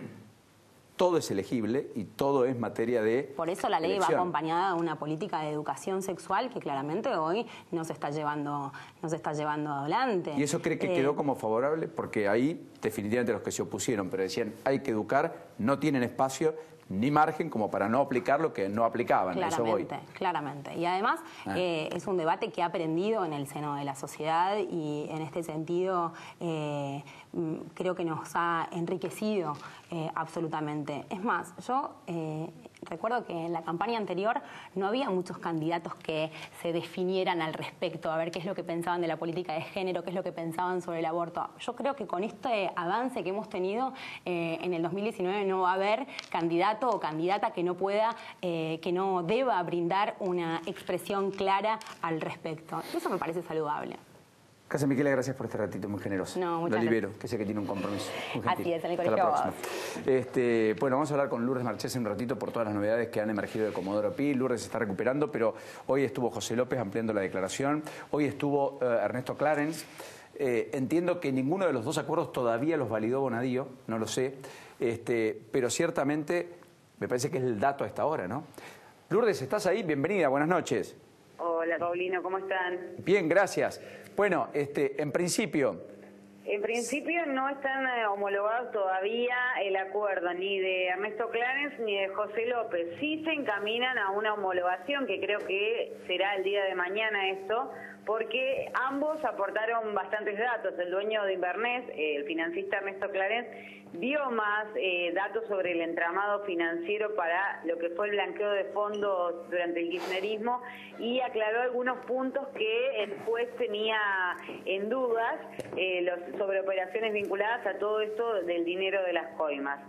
todo es elegible y todo es materia de Por eso la ley elección. va acompañada de una política de educación sexual que claramente hoy no se está llevando, no se está llevando adelante. ¿Y eso cree que Eh, quedó como favorable? Porque ahí definitivamente los que se opusieron, pero decían hay que educar, no tienen espacio ni margen como para no aplicar lo que no aplicaban. A eso voy. Claramente, claramente. Y además Ah. eh, es un debate que ha aprendido en el seno de la sociedad y en este sentido eh, mm, creo que nos ha enriquecido eh, absolutamente. Es más, yo eh, recuerdo que en la campaña anterior no había muchos candidatos que se definieran al respecto, a ver qué es lo que pensaban de la política de género, qué es lo que pensaban sobre el aborto. Yo creo que con este avance que hemos tenido eh, en el dos mil diecinueve no va a haber candidato o candidata que no pueda, eh, que no deba brindar una expresión clara al respecto. Eso me parece saludable. Casa Miquela, gracias por este ratito, muy generoso. No, muchas Lo libero, que sé que tiene un compromiso. Muy gentil. Así es, en el Hasta Colegio la de próxima. Este, bueno, vamos a hablar con Lourdes Marchesi un ratito por todas las novedades que han emergido de Comodoro Pi. Lourdes se está recuperando, pero hoy estuvo José López ampliando la declaración. Hoy estuvo eh, Ernesto Clarence. Eh, entiendo que ninguno de los dos acuerdos todavía los validó Bonadío, no lo sé, este, pero ciertamente me parece que es el dato a esta hora, ¿no? Lourdes, ¿estás ahí? Bienvenida, buenas noches. Hola, Paulino, ¿cómo están? Bien, gracias. Bueno, este, en principio... En principio no están eh, homologados todavía el acuerdo ni de Ernesto Clarence ni de José López. Sí se encaminan a una homologación, que creo que será el día de mañana esto, porque ambos aportaron bastantes datos. El dueño de Inverness, eh, el financista Ernesto Clarence, dio más eh, datos sobre el entramado financiero para lo que fue el blanqueo de fondos durante el kirchnerismo y aclaró algunos puntos que el juez tenía en dudas eh, los, sobre operaciones vinculadas a todo esto del dinero de las coimas.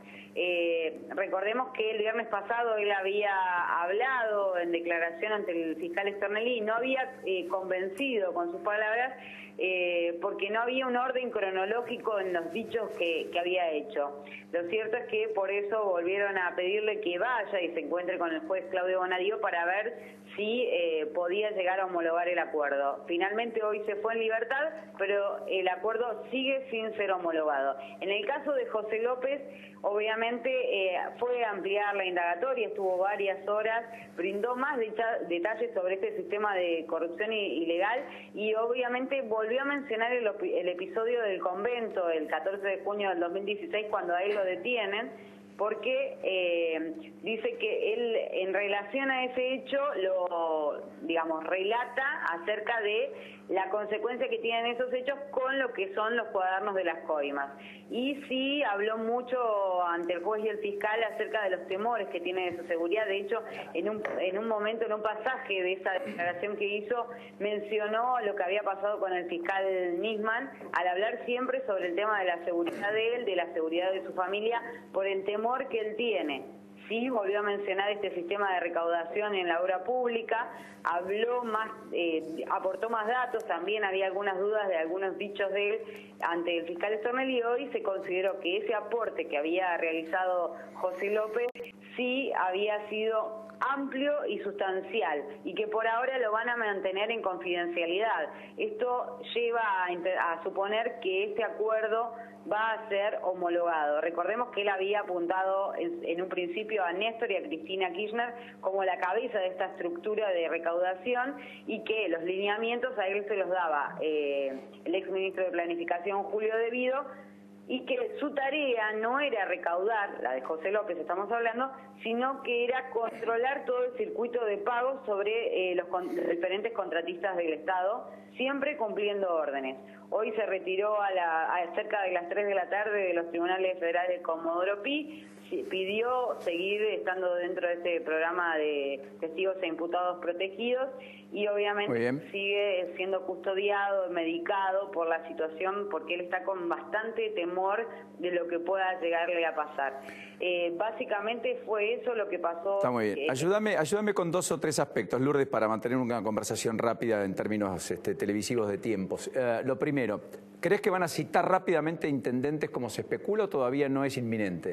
Eh, recordemos que el viernes pasado él había hablado en declaración ante el fiscal Stornelli y no había eh, convencido con sus palabras eh, porque no había un orden cronológico en los dichos que, que había hecho. Lo cierto es que por eso volvieron a pedirle que vaya y se encuentre con el juez Claudio Bonadío para ver si eh, podía llegar a homologar el acuerdo. Finalmente hoy se fue en libertad, pero el acuerdo sigue sin ser homologado. En el caso de José López, obviamente eh, fue ampliar la indagatoria, estuvo varias horas, brindó más detalles sobre este sistema de corrupción ilegal y obviamente volvió a mencionar el, el episodio del convento el catorce de junio del dos mil dieciséis cuando a él lo detienen, porque eh, dice que él en relación a ese hecho lo, digamos, relata acerca de la consecuencia que tienen esos hechos con lo que son los cuadernos de las coimas. Y sí habló mucho ante el juez y el fiscal acerca de los temores que tiene de su seguridad. De hecho, en un, en un momento, en un pasaje de esa declaración que hizo, mencionó lo que había pasado con el fiscal Nisman al hablar siempre sobre el tema de la seguridad de él, de la seguridad de su familia, por el temor que él tiene. Sí, volvió a mencionar este sistema de recaudación en la obra pública, habló más, eh, aportó más datos, también había algunas dudas de algunos dichos de él ante el fiscal Stornelli y hoy se consideró que ese aporte que había realizado José López sí había sido amplio y sustancial y que por ahora lo van a mantener en confidencialidad. Esto lleva a, a suponer que este acuerdo va a ser homologado. Recordemos que él había apuntado en, en un principio a Néstor y a Cristina Kirchner como la cabeza de esta estructura de recaudación y que los lineamientos a él se los daba eh, el exministro de Planificación Julio De Vido, y que su tarea no era recaudar, la de José López estamos hablando, sino que era controlar todo el circuito de pagos sobre eh, los, con, los diferentes contratistas del Estado, siempre cumpliendo órdenes. Hoy se retiró a, la, a cerca de las tres de la tarde de los tribunales federales de Comodoro Pi, pidió seguir estando dentro de este programa de testigos e imputados protegidos y obviamente sigue siendo custodiado, medicado por la situación porque él está con bastante temor de lo que pueda llegarle a pasar. Eh, básicamente fue eso lo que pasó. Está muy bien. Eh, ayúdame, ayúdame con dos o tres aspectos, Lourdes, para mantener una conversación rápida en términos este, televisivos de tiempos. Eh, lo primero, ¿crees que van a citar rápidamente intendentes como se especula o todavía no es inminente?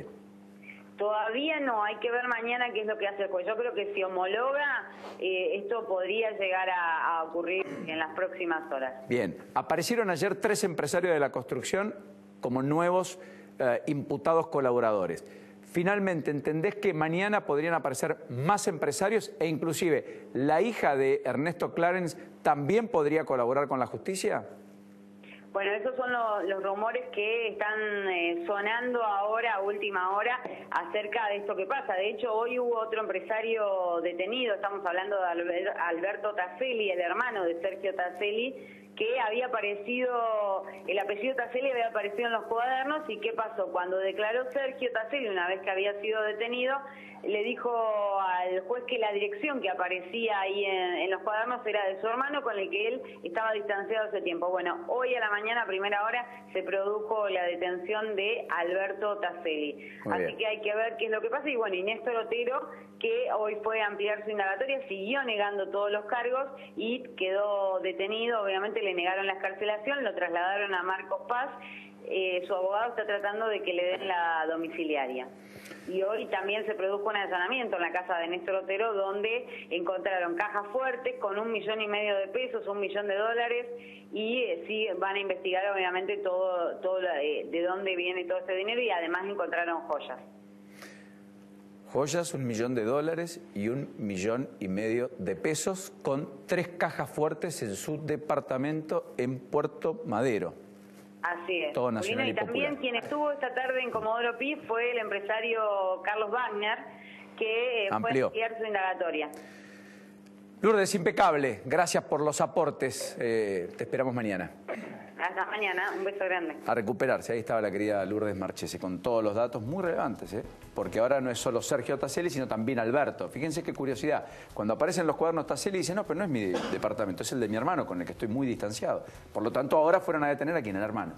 Todavía no, hay que ver mañana qué es lo que hace el juez. Yo creo que si homologa, eh, esto podría llegar a, a ocurrir en las próximas horas. Bien, aparecieron ayer tres empresarios de la construcción como nuevos eh, imputados colaboradores. Finalmente, ¿entendés que mañana podrían aparecer más empresarios e inclusive la hija de Ernesto Clarence también podría colaborar con la justicia? Bueno, esos son lo, los rumores que están eh, sonando ahora, a última hora, acerca de esto que pasa. De hecho, hoy hubo otro empresario detenido, estamos hablando de Alberto Taselli, el hermano de Sergio Taselli, que había aparecido, el apellido Taselli había aparecido en los cuadernos y ¿qué pasó? Cuando declaró Sergio Taselli, una vez que había sido detenido, le dijo al juez que la dirección que aparecía ahí en, en los cuadernos era de su hermano con el que él estaba distanciado hace tiempo. Bueno, hoy a la mañana, a primera hora, se produjo la detención de Alberto Taselli. Así que hay que ver qué es lo que pasa. Y bueno, y Néstor Otero, que hoy fue a ampliar su indagatoria, siguió negando todos los cargos y quedó detenido. Obviamente le negaron la excarcelación, lo trasladaron a Marcos Paz. Eh, su abogado está tratando de que le den la domiciliaria. Y hoy también se produjo un allanamiento en la casa de Néstor Otero, donde encontraron cajas fuertes con un millón y medio de pesos, un millón de dólares, y eh, sí van a investigar obviamente todo, todo eh, de dónde viene todo ese dinero y además encontraron joyas. joyas, un millón de dólares y un millón y medio de pesos con tres cajas fuertes en su departamento en Puerto Madero. Así es. Todo nacional y, y también popular. quien estuvo esta tarde en Comodoro Pi fue el empresario Carlos Wagner, que eh, fue a Amplió. iniciar su indagatoria. Lourdes, impecable. Gracias por los aportes. Eh, te esperamos mañana. Hasta mañana. Un beso grande. A recuperarse. Ahí estaba la querida Lourdes Marchese con todos los datos muy relevantes, ¿eh? Porque ahora no es solo Sergio Taselli, sino también Alberto. Fíjense qué curiosidad. Cuando aparecen los cuadernos Taselli, dicen, no, pero no es mi departamento, es el de mi hermano, con el que estoy muy distanciado. Por lo tanto, ahora fueron a detener a quien era hermano.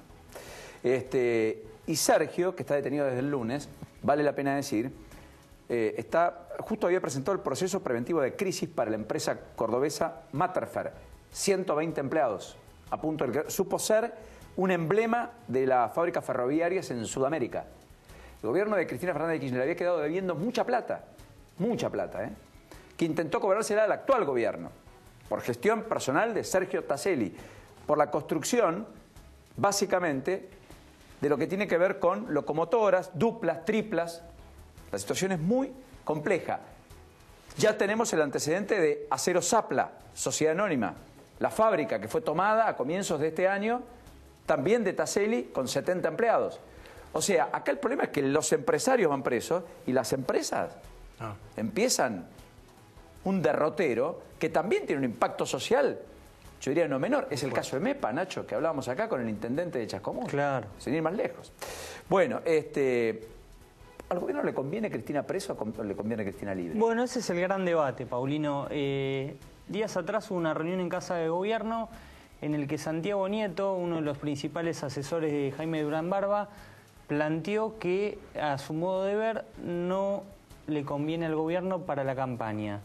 Este, y Sergio, que está detenido desde el lunes, vale la pena decir, eh, está, justo había presentado el proceso preventivo de crisis para la empresa cordobesa Matterfer. ciento veinte empleados. A punto de, supo ser un emblema de las fábricas ferroviarias en Sudamérica. El gobierno de Cristina Fernández de Kirchner le había quedado debiendo mucha plata, mucha plata, ¿eh? que intentó cobrársela al actual gobierno, por gestión personal de Sergio Taselli, por la construcción, básicamente, de lo que tiene que ver con locomotoras, duplas, triplas. La situación es muy compleja. Ya tenemos el antecedente de Acero Zapla, Sociedad Anónima, la fábrica que fue tomada a comienzos de este año, también de Taselli, con setenta empleados. O sea, acá el problema es que los empresarios van presos y las empresas ah. empiezan un derrotero que también tiene un impacto social, yo diría no menor. Es el caso de MEPA, Nacho, que hablábamos acá con el intendente de Chascomús. Claro. Sin ir más lejos. Bueno, este... ¿al gobierno le conviene Cristina preso o le conviene Cristina libre? Bueno, ese es el gran debate, Paulino. Eh, días atrás hubo una reunión en Casa de Gobierno en el que Santiago Nieto, uno de los principales asesores de Jaime Durán Barba, planteó que, a su modo de ver, no le conviene al gobierno para la campaña.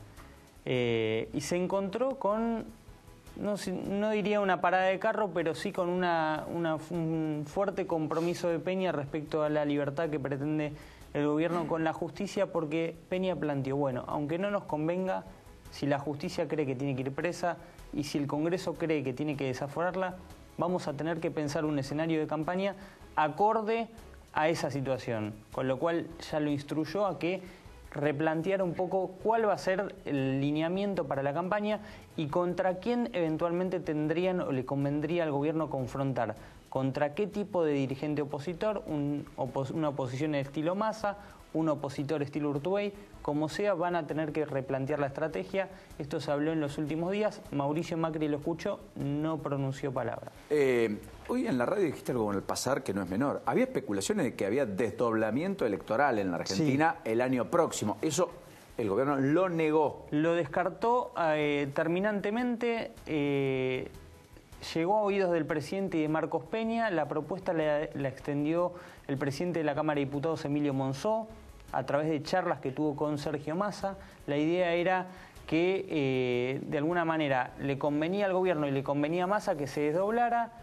Eh, y se encontró con, no, no diría una parada de carro, pero sí con una, una, un fuerte compromiso de Peña respecto a la libertad que pretende el gobierno con la justicia, porque Peña planteó, bueno, aunque no nos convenga, si la justicia cree que tiene que ir presa y si el Congreso cree que tiene que desaforarla, vamos a tener que pensar un escenario de campaña acorde a esa situación, con lo cual ya lo instruyó a que replanteara un poco cuál va a ser el lineamiento para la campaña y contra quién eventualmente tendrían o le convendría al gobierno confrontar. ¿Contra qué tipo de dirigente opositor? Un opos una oposición de estilo Massa, un opositor estilo Urtubey, como sea, van a tener que replantear la estrategia. Esto se habló en los últimos días. Mauricio Macri lo escuchó, no pronunció palabra. Eh, hoy en la radio dijiste algo con el pasar que no es menor. Había especulaciones de que había desdoblamiento electoral en la Argentina sí. el año próximo. Eso el gobierno lo negó. Lo descartó eh, terminantemente. Eh, Llegó a oídos del presidente y de Marcos Peña. La propuesta la, la extendió el presidente de la Cámara de Diputados, Emilio Monzó, a través de charlas que tuvo con Sergio Massa. La idea era que, eh, de alguna manera, le convenía al gobierno y le convenía a Massa que se desdoblara.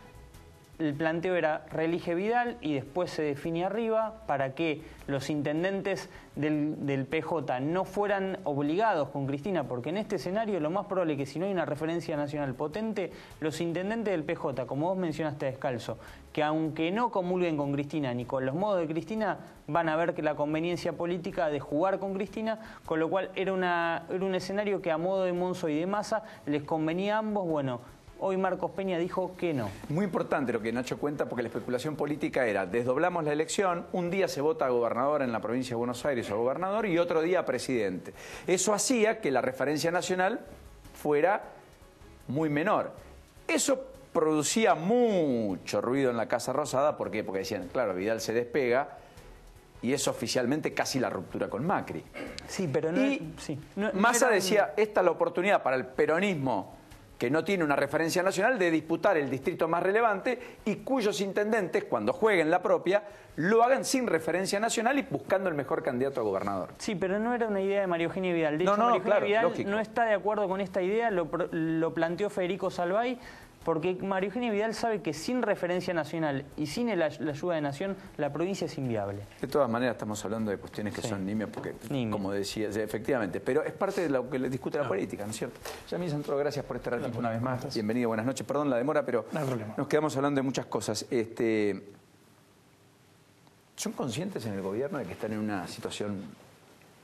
El planteo era reelige Vidal y después se define arriba para que los intendentes del, del P J no fueran obligados con Cristina, porque en este escenario lo más probable es que si no hay una referencia nacional potente, los intendentes del P J, como vos mencionaste Descalzo, que aunque no comulguen con Cristina ni con los modos de Cristina, van a ver que la conveniencia política de jugar con Cristina, con lo cual era, una, era un escenario que a modo de Monzó y de Massa les convenía a ambos. Bueno, hoy Marcos Peña dijo que no. Muy importante lo que Nacho cuenta, porque la especulación política era, desdoblamos la elección, un día se vota a gobernador en la provincia de Buenos Aires o gobernador y otro día a presidente. Eso hacía que la referencia nacional fuera muy menor. Eso producía mucho ruido en la Casa Rosada. ¿Por qué? Porque decían, claro, Vidal se despega y es oficialmente casi la ruptura con Macri. Sí, pero no... Y sí, no, Massa no era... decía, esta es la oportunidad para el peronismo, que no tiene una referencia nacional, de disputar el distrito más relevante y cuyos intendentes, cuando jueguen la propia, lo hagan sin referencia nacional y buscando el mejor candidato a gobernador. Sí, pero no era una idea de María Eugenia Vidal. De no, hecho, no, María Eugenia claro, Vidal lógico. no está de acuerdo con esta idea, lo, lo planteó Federico Salvay, porque María Eugenia Vidal sabe que sin referencia nacional y sin el, la ayuda de Nación, la provincia es inviable. De todas maneras, estamos hablando de cuestiones que sí. son nimias, porque, Nimia. como decía, efectivamente, pero es parte de lo que le discute la política, ¿no es cierto? Yamil Santoro, gracias por este ratito una vez más. Bienvenido, buenas noches. Perdón la demora, pero no hay problema. Nos quedamos hablando de muchas cosas. Este, ¿Son conscientes en el gobierno de que están en una situación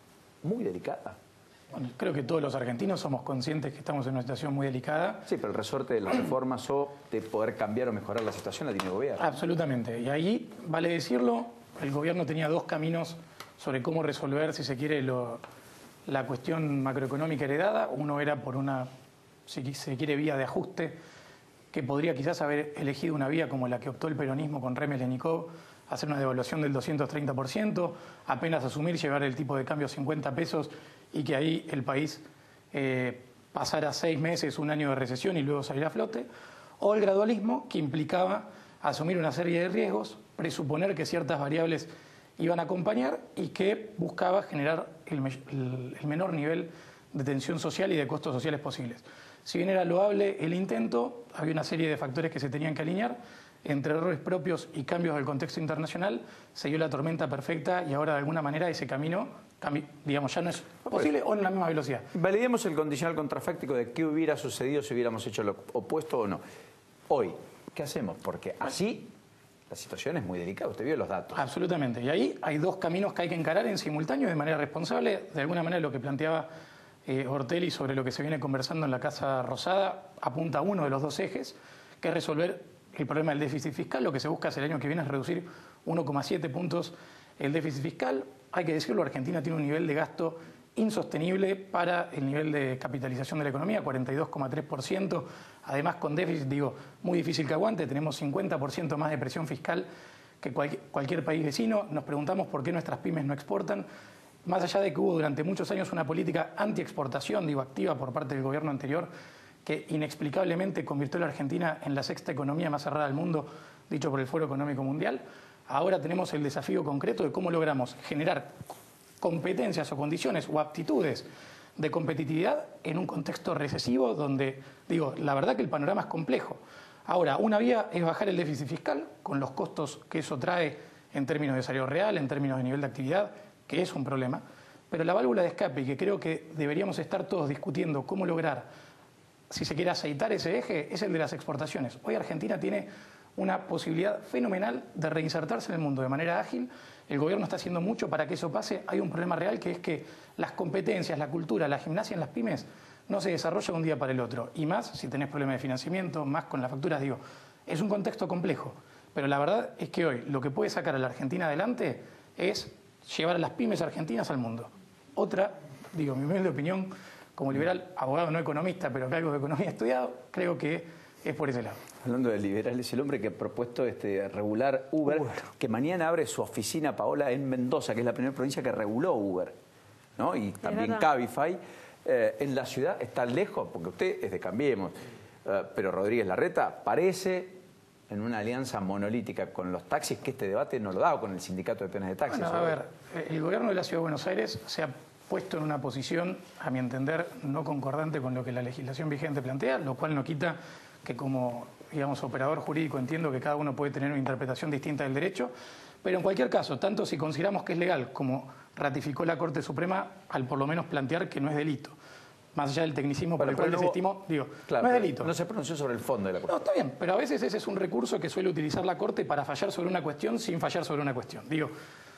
muy delicada. Bueno, creo que todos los argentinos somos conscientes que estamos en una situación muy delicada. Sí, pero el resorte de las reformas o de poder cambiar o mejorar la situación la tiene el gobierno. Absolutamente. Y ahí, vale decirlo, el gobierno tenía dos caminos sobre cómo resolver, si se quiere, lo, la cuestión macroeconómica heredada. Uno era por una, si se quiere, vía de ajuste, que podría quizás haber elegido una vía como la que optó el peronismo con Remes Lenikov, hacer una devaluación del doscientos treinta por ciento, apenas asumir, llevar el tipo de cambio a cincuenta pesos y que ahí el país eh, pasara seis meses, un año de recesión y luego salir a flote, o el gradualismo, que implicaba asumir una serie de riesgos, presuponer que ciertas variables iban a acompañar y que buscaba generar el, el, el menor nivel de tensión social y de costos sociales posibles. Si bien era loable el intento, había una serie de factores que se tenían que alinear. Entre errores propios y cambios del contexto internacional, se dio la tormenta perfecta y ahora de alguna manera ese camino, digamos, ya no es posible o en la misma velocidad. Validemos el condicional contrafáctico de qué hubiera sucedido si hubiéramos hecho lo opuesto o no. Hoy, ¿qué hacemos? Porque así la situación es muy delicada, usted vio los datos. Absolutamente, y ahí hay dos caminos que hay que encarar en simultáneo de manera responsable. De alguna manera lo que planteaba eh, Ortelli sobre lo que se viene conversando en la Casa Rosada apunta a uno de los dos ejes, que es resolver el problema del déficit fiscal. Lo que se busca hacia el año que viene es reducir uno coma siete puntos el déficit fiscal. Hay que decirlo, Argentina tiene un nivel de gasto insostenible para el nivel de capitalización de la economía, cuarenta y dos coma tres por ciento. Además, con déficit, digo, muy difícil que aguante. Tenemos cincuenta por ciento más de presión fiscal que cualquier, cualquier país vecino. Nos preguntamos por qué nuestras pymes no exportan. Más allá de que hubo durante muchos años una política anti-exportación, digo, activa por parte del gobierno anterior, que inexplicablemente convirtió a la Argentina en la sexta economía más cerrada del mundo, dicho por el Foro Económico Mundial. Ahora tenemos el desafío concreto de cómo logramos generar competencias o condiciones o aptitudes de competitividad en un contexto recesivo donde, digo, la verdad que el panorama es complejo. Ahora, una vía es bajar el déficit fiscal con los costos que eso trae en términos de salario real, en términos de nivel de actividad, que es un problema, pero la válvula de escape, y que creo que deberíamos estar todos discutiendo cómo lograr, si se quiere aceitar ese eje, es el de las exportaciones. Hoy Argentina tiene una posibilidad fenomenal de reinsertarse en el mundo de manera ágil. El gobierno está haciendo mucho para que eso pase. Hay un problema real que es que las competencias, la cultura, la gimnasia en las pymes no se desarrolla de un día para el otro. Y más si tenés problemas de financiamiento, más con las facturas, digo, es un contexto complejo. Pero la verdad es que hoy lo que puede sacar a la Argentina adelante es llevar a las pymes argentinas al mundo. Otra, digo, mi humilde opinión, como liberal, abogado no economista, pero que algo de economía estudiado, creo que es por ese lado. Hablando de liberal, es el hombre que ha propuesto este, regular Uber, Uber, que mañana abre su oficina, Paola, en Mendoza, que es la primera provincia que reguló Uber, ¿no? Y también Cabify. Eh, en la ciudad está lejos, porque usted es de Cambiemos, eh, pero Rodríguez Larreta parece en una alianza monolítica con los taxis, que este debate no lo da, o con el sindicato de peones de taxis. Bueno, a ver, el gobierno de la Ciudad de Buenos Aires se ha puesto en una posición, a mi entender, no concordante con lo que la legislación vigente plantea, lo cual no quita que como, digamos, operador jurídico entiendo que cada uno puede tener una interpretación distinta del derecho, pero en cualquier caso, tanto si consideramos que es legal como ratificó la Corte Suprema, al por lo menos plantear que no es delito. Más allá del tecnicismo por el cual desestimó, digo, claro, no es delito. No se pronunció sobre el fondo de la cuestión. No, está bien, pero a veces ese es un recurso que suele utilizar la Corte para fallar sobre una cuestión sin fallar sobre una cuestión. Digo,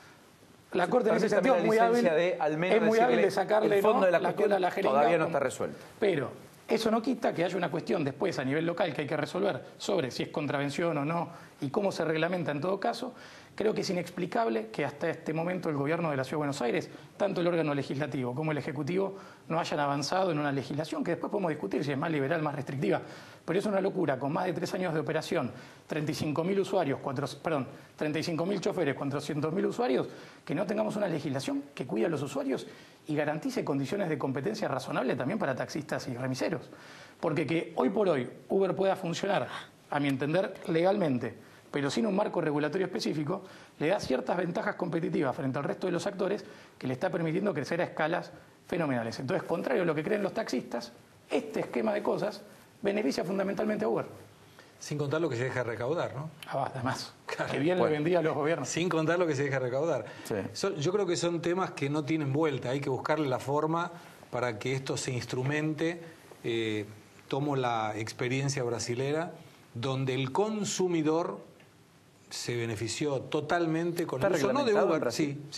la Corte en ese sentido es muy hábil de, al menos es muy hábil de sacarle el fondo ¿no? de la, la cola a la jeringa. Todavía no está resuelto. Pero eso no quita que haya una cuestión después a nivel local que hay que resolver sobre si es contravención o no y cómo se reglamenta en todo caso. Creo que es inexplicable que hasta este momento el gobierno de la Ciudad de Buenos Aires, tanto el órgano legislativo como el ejecutivo, no hayan avanzado en una legislación que después podemos discutir si es más liberal, más restrictiva. Pero es una locura, con más de tres años de operación, treinta y cinco mil usuarios, cuatro, perdón, treinta y cinco mil choferes, cuatrocientos mil usuarios, que no tengamos una legislación que cuide a los usuarios y garantice condiciones de competencia razonable también para taxistas y remiseros. Porque que hoy por hoy Uber pueda funcionar, a mi entender, legalmente, pero sin un marco regulatorio específico, le da ciertas ventajas competitivas frente al resto de los actores que le está permitiendo crecer a escalas fenomenales. Entonces, contrario a lo que creen los taxistas, este esquema de cosas beneficia fundamentalmente a Uber. Sin contar lo que se deja recaudar, ¿no? Ah, además, claro, que bien bueno, le vendía a los gobiernos. Sin contar lo que se deja recaudar. Sí. So, yo creo que son temas que no tienen vuelta, hay que buscarle la forma para que esto se instrumente. Eh, tomo la experiencia brasilera, donde el consumidor se benefició totalmente con el uso no de Uber, sí, sí.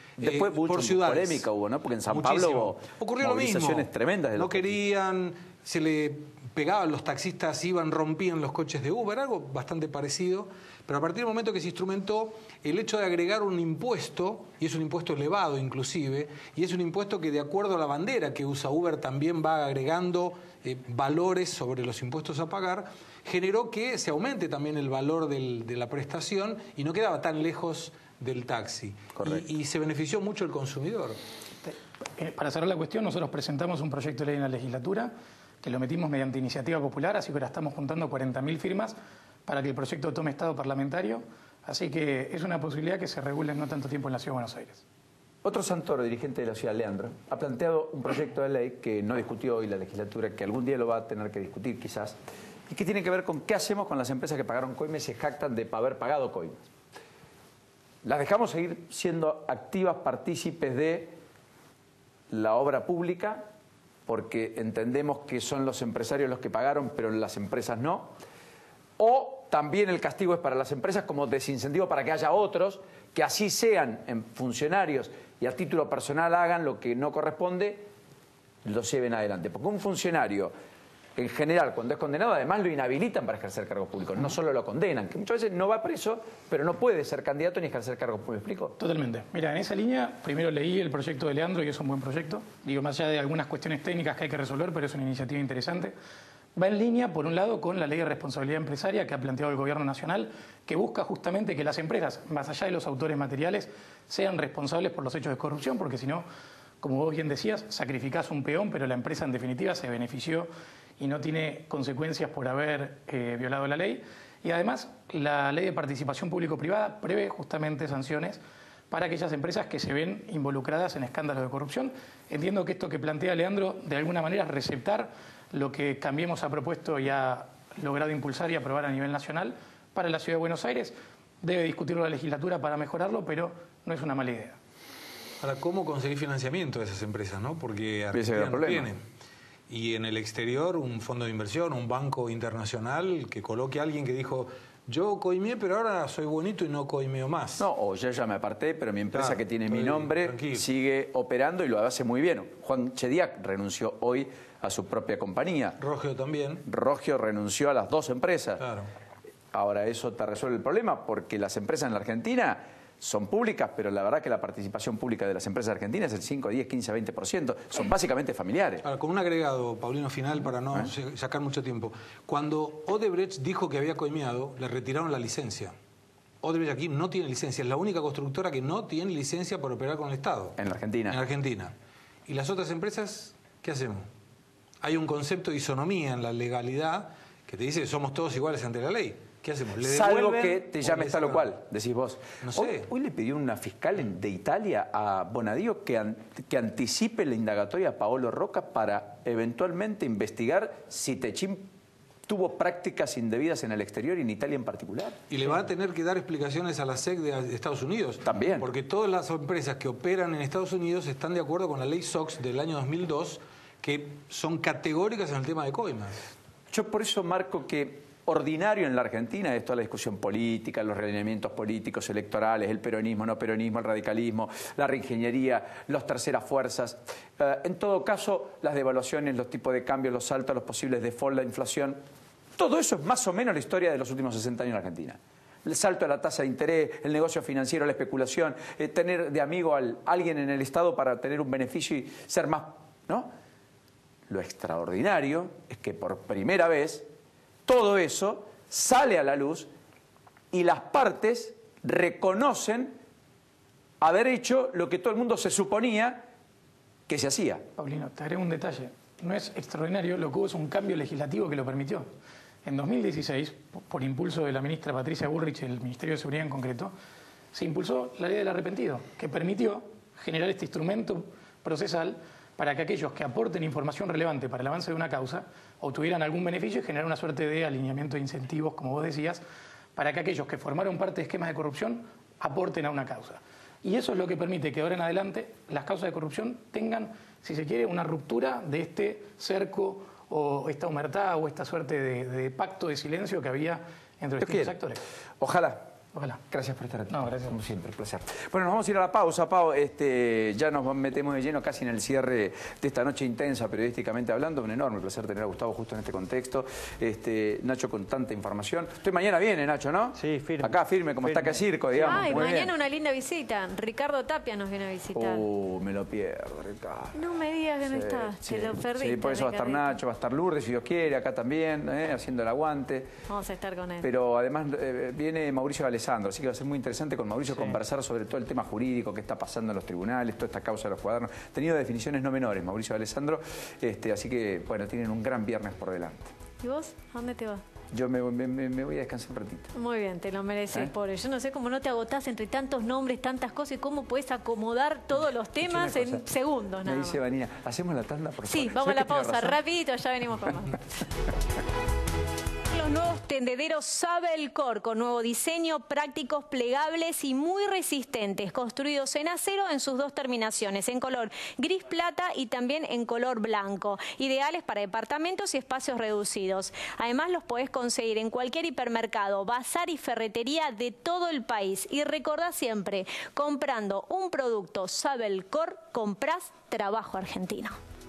Después eh, mucho por ciudades. Polémica hubo, ¿no? Porque en San Muchísimo. Pablo hubo ocurrió lo mismo. movilizaciones tremendas. De no los querían, se le pegaban los taxistas, iban, rompían los coches de Uber, algo bastante parecido. Pero a partir del momento que se instrumentó el hecho de agregar un impuesto, y es un impuesto elevado inclusive, y es un impuesto que de acuerdo a la bandera que usa Uber también va agregando eh, valores sobre los impuestos a pagar, generó que se aumente también el valor del, de la prestación y no quedaba tan lejos del taxi. Y, y se benefició mucho el consumidor. Para cerrar la cuestión, nosotros presentamos un proyecto de ley en la legislatura que lo metimos mediante iniciativa popular, así que ahora estamos juntando cuarenta mil firmas para que el proyecto tome estado parlamentario. Así que es una posibilidad que se regule en no tanto tiempo en la Ciudad de Buenos Aires. Otro Santoro, dirigente de la ciudad, Leandro, ha planteado un proyecto de ley que no discutió hoy la legislatura, que algún día lo va a tener que discutir quizás, y que tiene que ver con qué hacemos con las empresas que pagaron coimas y se jactan de haber pagado coimas. ¿Las dejamos seguir siendo activas partícipes de la obra pública porque entendemos que son los empresarios los que pagaron pero las empresas no? ¿O también el castigo es para las empresas como desincentivo para que haya otros que así sean en funcionarios y a título personal hagan lo que no corresponde, los lleven adelante? Porque un funcionario, en general, cuando es condenado, además lo inhabilitan para ejercer cargos públicos, no solo lo condenan, que muchas veces no va preso, pero no puede ser candidato ni ejercer cargos públicos. ¿Me explico? Totalmente. Mira, en esa línea, primero leí el proyecto de Leandro y es un buen proyecto. Digo, más allá de algunas cuestiones técnicas que hay que resolver, pero es una iniciativa interesante. Va en línea, por un lado, con la ley de responsabilidad empresaria que ha planteado el Gobierno Nacional, que busca justamente que las empresas, más allá de los autores materiales, sean responsables por los hechos de corrupción, porque si no, como vos bien decías, sacrificás un peón, pero la empresa en definitiva se benefició y no tiene consecuencias por haber eh, violado la ley. Y además, la ley de participación público-privada prevé justamente sanciones para aquellas empresas que se ven involucradas en escándalos de corrupción. Entiendo que esto que plantea Leandro, de alguna manera, es receptar lo que Cambiemos ha propuesto y ha logrado impulsar y aprobar a nivel nacional para la Ciudad de Buenos Aires. Debe discutirlo la legislatura para mejorarlo, pero no es una mala idea. Ahora, ¿cómo conseguir financiamiento de esas empresas, no? Porque Argentina no tiene. Y en el exterior, un fondo de inversión, un banco internacional que coloque a alguien que dijo: yo coimé, pero ahora soy bonito y no coimeo más. No, o yo ya me aparté, pero mi empresa, claro, que tiene mi nombre tranquilo, sigue operando y lo hace muy bien. Juan Chediak renunció hoy a su propia compañía. Rogio también. Rogio renunció a las dos empresas. Claro. Ahora, eso te resuelve el problema, porque las empresas en la Argentina son públicas, pero la verdad que la participación pública de las empresas argentinas es el cinco, diez, quince, veinte por ciento. Son básicamente familiares. Ahora, con un agregado, Paulino, final, para no ¿Eh? sacar mucho tiempo. Cuando Odebrecht dijo que había coimeado, le retiraron la licencia. Odebrecht aquí no tiene licencia. Es la única constructora que no tiene licencia para operar con el Estado. En la Argentina. En Argentina. ¿Y las otras empresas, qué hacemos? Hay un concepto de isonomía en la legalidad que te dice que somos todos iguales ante la ley. ¿Qué hacemos? ¿Le Salvo que te llames tal o cual, decís vos. No sé. Hoy, hoy le pidió una fiscal de Italia a Bonadío que, an, que anticipe la indagatoria a Paolo Roca para eventualmente investigar si Techín tuvo prácticas indebidas en el exterior y en Italia en particular. Y le va a tener que dar explicaciones a la S E C de Estados Unidos. También. Porque todas las empresas que operan en Estados Unidos están de acuerdo con la ley SOX del año dos mil dos, que son categóricas en el tema de coimas. Yo por eso marco que ordinario en la Argentina es toda la discusión política, los realineamientos políticos, electorales, el peronismo, no peronismo, el radicalismo, la reingeniería, las terceras fuerzas. Eh, en todo caso, las devaluaciones, los tipos de cambio, los saltos, los posibles default, la inflación. Todo eso es más o menos la historia de los últimos sesenta años en la Argentina. El salto de la tasa de interés, el negocio financiero, la especulación, eh, tener de amigo a alguien en el Estado para tener un beneficio y ser más, ¿no? Lo extraordinario es que por primera vez todo eso sale a la luz y las partes reconocen haber hecho lo que todo el mundo se suponía que se hacía. Paulino, te agrego un detalle. No es extraordinario, lo que hubo es un cambio legislativo que lo permitió. En dos mil dieciséis, por impulso de la ministra Patricia Bullrich, el Ministerio de Seguridad en concreto, se impulsó la ley del arrepentido, que permitió generar este instrumento procesal para que aquellos que aporten información relevante para el avance de una causa obtuvieran algún beneficio y generar una suerte de alineamiento de incentivos, como vos decías, para que aquellos que formaron parte de esquemas de corrupción aporten a una causa. Y eso es lo que permite que ahora en adelante las causas de corrupción tengan, si se quiere, una ruptura de este cerco o esta humertad o esta suerte de, de pacto de silencio que había entre los distintos actores. Ojalá, Ojalá. Gracias por estar aquí. No, gracias. Como siempre, un placer. Bueno, nos vamos a ir a la pausa, Pau. Este, ya nos metemos de lleno casi en el cierre de esta noche intensa, periodísticamente hablando. Un enorme placer tener a Gustavo justo en este contexto. Este, Nacho con tanta información. Usted mañana viene, Nacho, ¿no? Sí, firme. Acá firme, como firme. está acá circo, digamos. Ay, Muy mañana bien. una linda visita. Ricardo Tapia nos viene a visitar. Uh, me lo pierdo, Ricardo. No me digas que no Sí, estás, sí, te lo perdiste. sí, por eso va a estar Ricardito. Nacho, va a estar Lourdes, si Dios quiere, acá también, ¿eh? Haciendo el aguante. Vamos a estar con él. Pero además eh, viene Mauricio Alessandro, así que va a ser muy interesante con Mauricio Sí. conversar sobre todo el tema jurídico que está pasando en los tribunales, toda esta causa de los cuadernos. Ha tenido definiciones no menores, Mauricio Alessandro, este, así que, bueno, tienen un gran viernes por delante. ¿Y vos? ¿A dónde te vas? Yo me, me- me voy a descansar un ratito. Muy bien, te lo mereces, ¿Eh? pobre. Yo no sé cómo no te agotás entre tantos nombres, tantas cosas y cómo puedes acomodar todos los temas Escuchame una en cosa. segundos, Me nada dice más. Vanina, ¿hacemos la tanda, por favor? Sí, vamos a ¿Sabés la que tiene pausa, razón? rapidito, ya venimos con más. Los nuevos tendederos Sabelcor con nuevo diseño, prácticos, plegables y muy resistentes, construidos en acero en sus dos terminaciones, en color gris plata y también en color blanco, ideales para departamentos y espacios reducidos. Además los podés conseguir en cualquier hipermercado, bazar y ferretería de todo el país. Y recordá siempre, comprando un producto Sabelcor, comprás trabajo argentino.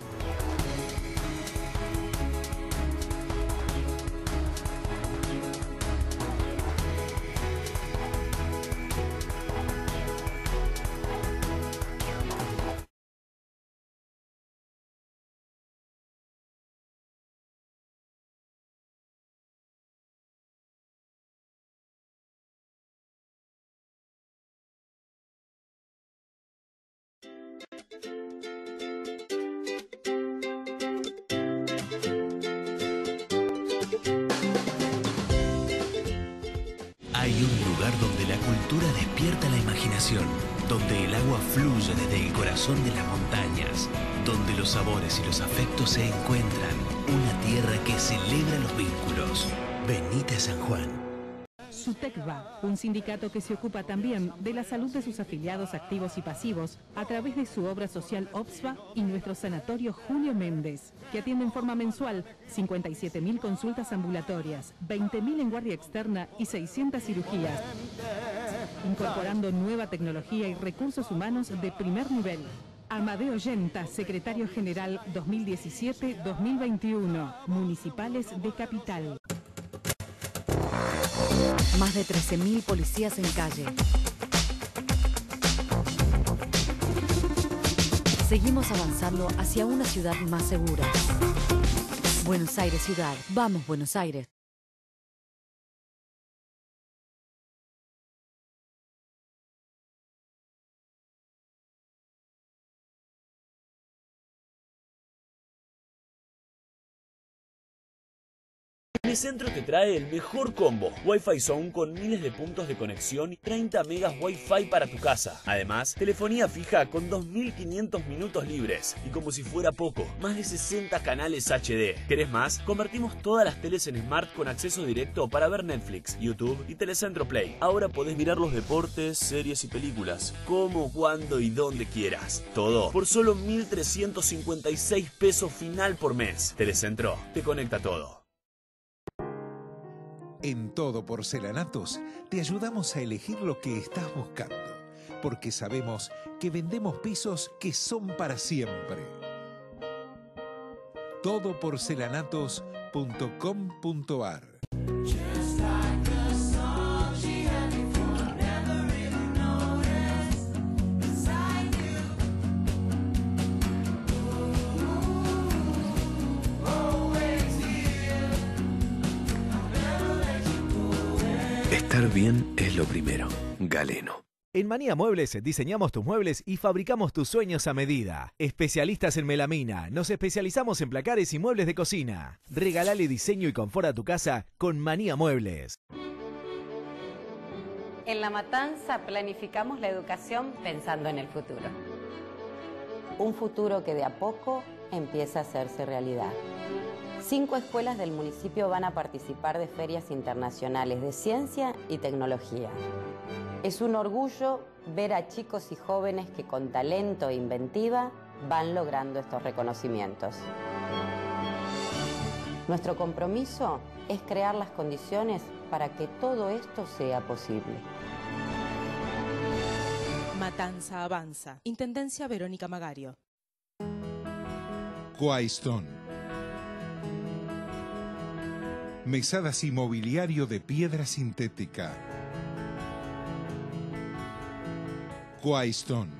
Hay un lugar donde la cultura despierta la imaginación, donde el agua fluye desde el corazón de las montañas, donde los sabores y los afectos se encuentran, una tierra que celebra los vínculos. Venite a San Juan. SUTECBA, un sindicato que se ocupa también de la salud de sus afiliados activos y pasivos a través de su obra social OPSBA y nuestro sanatorio Julio Méndez, que atiende en forma mensual cincuenta y siete mil consultas ambulatorias, veinte mil en guardia externa y seiscientas cirugías, incorporando nueva tecnología y recursos humanos de primer nivel. Amadeo Yenta, secretario general dos mil diecisiete dos mil veintiuno, Municipales de Capital. Más de trece mil policías en calle. Seguimos avanzando hacia una ciudad más segura. Buenos Aires Ciudad. Vamos, Buenos Aires. Telecentro te trae el mejor combo, Wi-Fi Zone con miles de puntos de conexión y treinta megas Wi-Fi para tu casa. Además, telefonía fija con dos mil quinientos minutos libres. Y como si fuera poco, más de sesenta canales H D. ¿Querés más? Convertimos todas las teles en Smart con acceso directo para ver Netflix, YouTube y Telecentro Play. Ahora podés mirar los deportes, series y películas, como, cuando y donde quieras. Todo por solo mil trescientos cincuenta y seis pesos final por mes. Telecentro te conecta todo. En Todo Porcelanatos te ayudamos a elegir lo que estás buscando, porque sabemos que vendemos pisos que son para siempre. todo porcelanatos punto com punto ar. Estar bien es lo primero. Galeno. En Manía Muebles diseñamos tus muebles y fabricamos tus sueños a medida. Especialistas en melamina, nos especializamos en placares y muebles de cocina. Regalale diseño y confort a tu casa con Manía Muebles. En La Matanza planificamos la educación pensando en el futuro. Un futuro que de a poco empieza a hacerse realidad. Cinco escuelas del municipio van a participar de ferias internacionales de ciencia y tecnología. Es un orgullo ver a chicos y jóvenes que con talento e inventiva van logrando estos reconocimientos. Nuestro compromiso es crear las condiciones para que todo esto sea posible. Matanza avanza. Intendencia Verónica Magario. Coaistón. Mesadas y mobiliario de piedra sintética. Coaistón.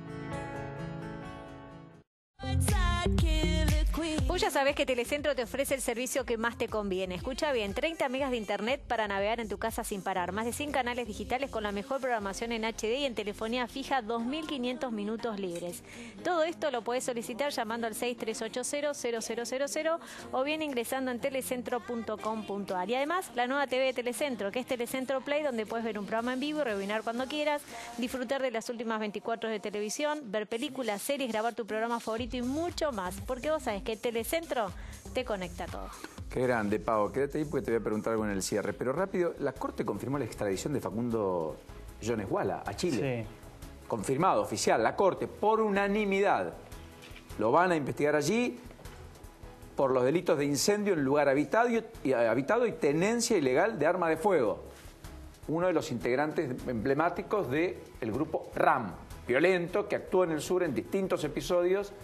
Vos ya sabés que Telecentro te ofrece el servicio que más te conviene. Escucha bien, treinta megas de internet para navegar en tu casa sin parar. Más de cien canales digitales con la mejor programación en H D y en telefonía fija dos mil quinientos minutos libres. Todo esto lo podés solicitar llamando al seis tres ocho cero cero cero cero cero o bien ingresando en telecentro punto com punto a r. Y además, la nueva T V de Telecentro, que es Telecentro Play, donde puedes ver un programa en vivo y rebobinar cuando quieras, disfrutar de las últimas veinticuatro horas de televisión, ver películas, series, grabar tu programa favorito y mucho más. Porque vos sabés que Telecentro te conecta todo. Qué grande, Pau. Quédate ahí porque te voy a preguntar algo en el cierre. Pero rápido, la Corte confirmó la extradición de Facundo Jones Wala a Chile. Sí. Confirmado, oficial, la Corte, por unanimidad. Lo van a investigar allí por los delitos de incendio en lugar habitado y, habitado y tenencia ilegal de arma de fuego. Uno de los integrantes emblemáticos del grupo RAM, violento, que actuó en el sur en distintos episodios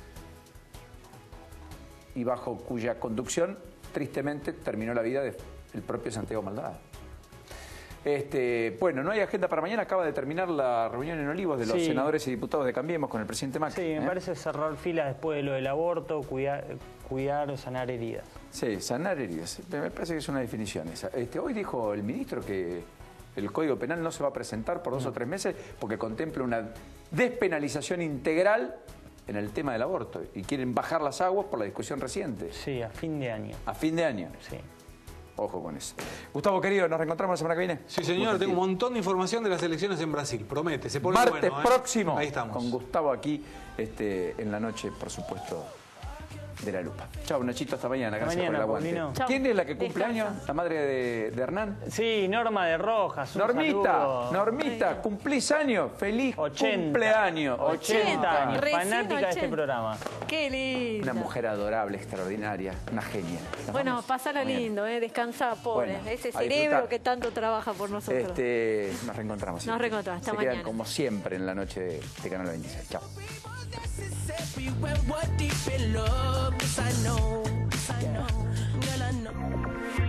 y bajo cuya conducción, tristemente, terminó la vida del propio Santiago Maldonado. Este, bueno, no hay agenda para mañana, acaba de terminar la reunión en Olivos de los sí. senadores y diputados de Cambiemos con el presidente Macri. Sí, me ¿eh? parece cerrar filas después de lo del aborto, cuidar, cuidar o sanar heridas. Sí, sanar heridas, me parece que es una definición esa. Este, hoy dijo el ministro que el Código Penal no se va a presentar por dos no. o tres meses porque contempla una despenalización integral en el tema del aborto y quieren bajar las aguas por la discusión reciente. Sí, a fin de año. A fin de año. Sí. Ojo con eso. Gustavo, querido, ¿nos reencontramos la semana que viene? Sí, señor, tengo un montón de información de las elecciones en Brasil. Promete, se pone Martes bueno, ¿eh? próximo. Ahí estamos. Con Gustavo aquí este, en la noche, por supuesto, de La Lupa. Chao, Nachito, hasta mañana. Gracias mañana, por el aguante. Chau. ¿Quién es la que cumple Descansa. años? ¿La madre de, de Hernán? Sí, Norma de Rojas. Un Normita, saludo. Normita, cumplís años. Feliz ochenta. cumpleaños. ochenta años. Recién Fanática ochenta. de este programa. Qué lindo. Una mujer adorable, extraordinaria, una genia. ¿Nos Bueno, vamos? pásalo Bien. lindo, ¿eh? Descansa, pobre. Bueno, Ese a cerebro disfrutar. que tanto trabaja por nosotros. Este, nos reencontramos. Nos reencontramos. Hasta Se mañana. quedan como siempre en la noche de, de Canal veintiséis. Chao. Everywhere, what deep in love, yes I know, yes I know, girl I know.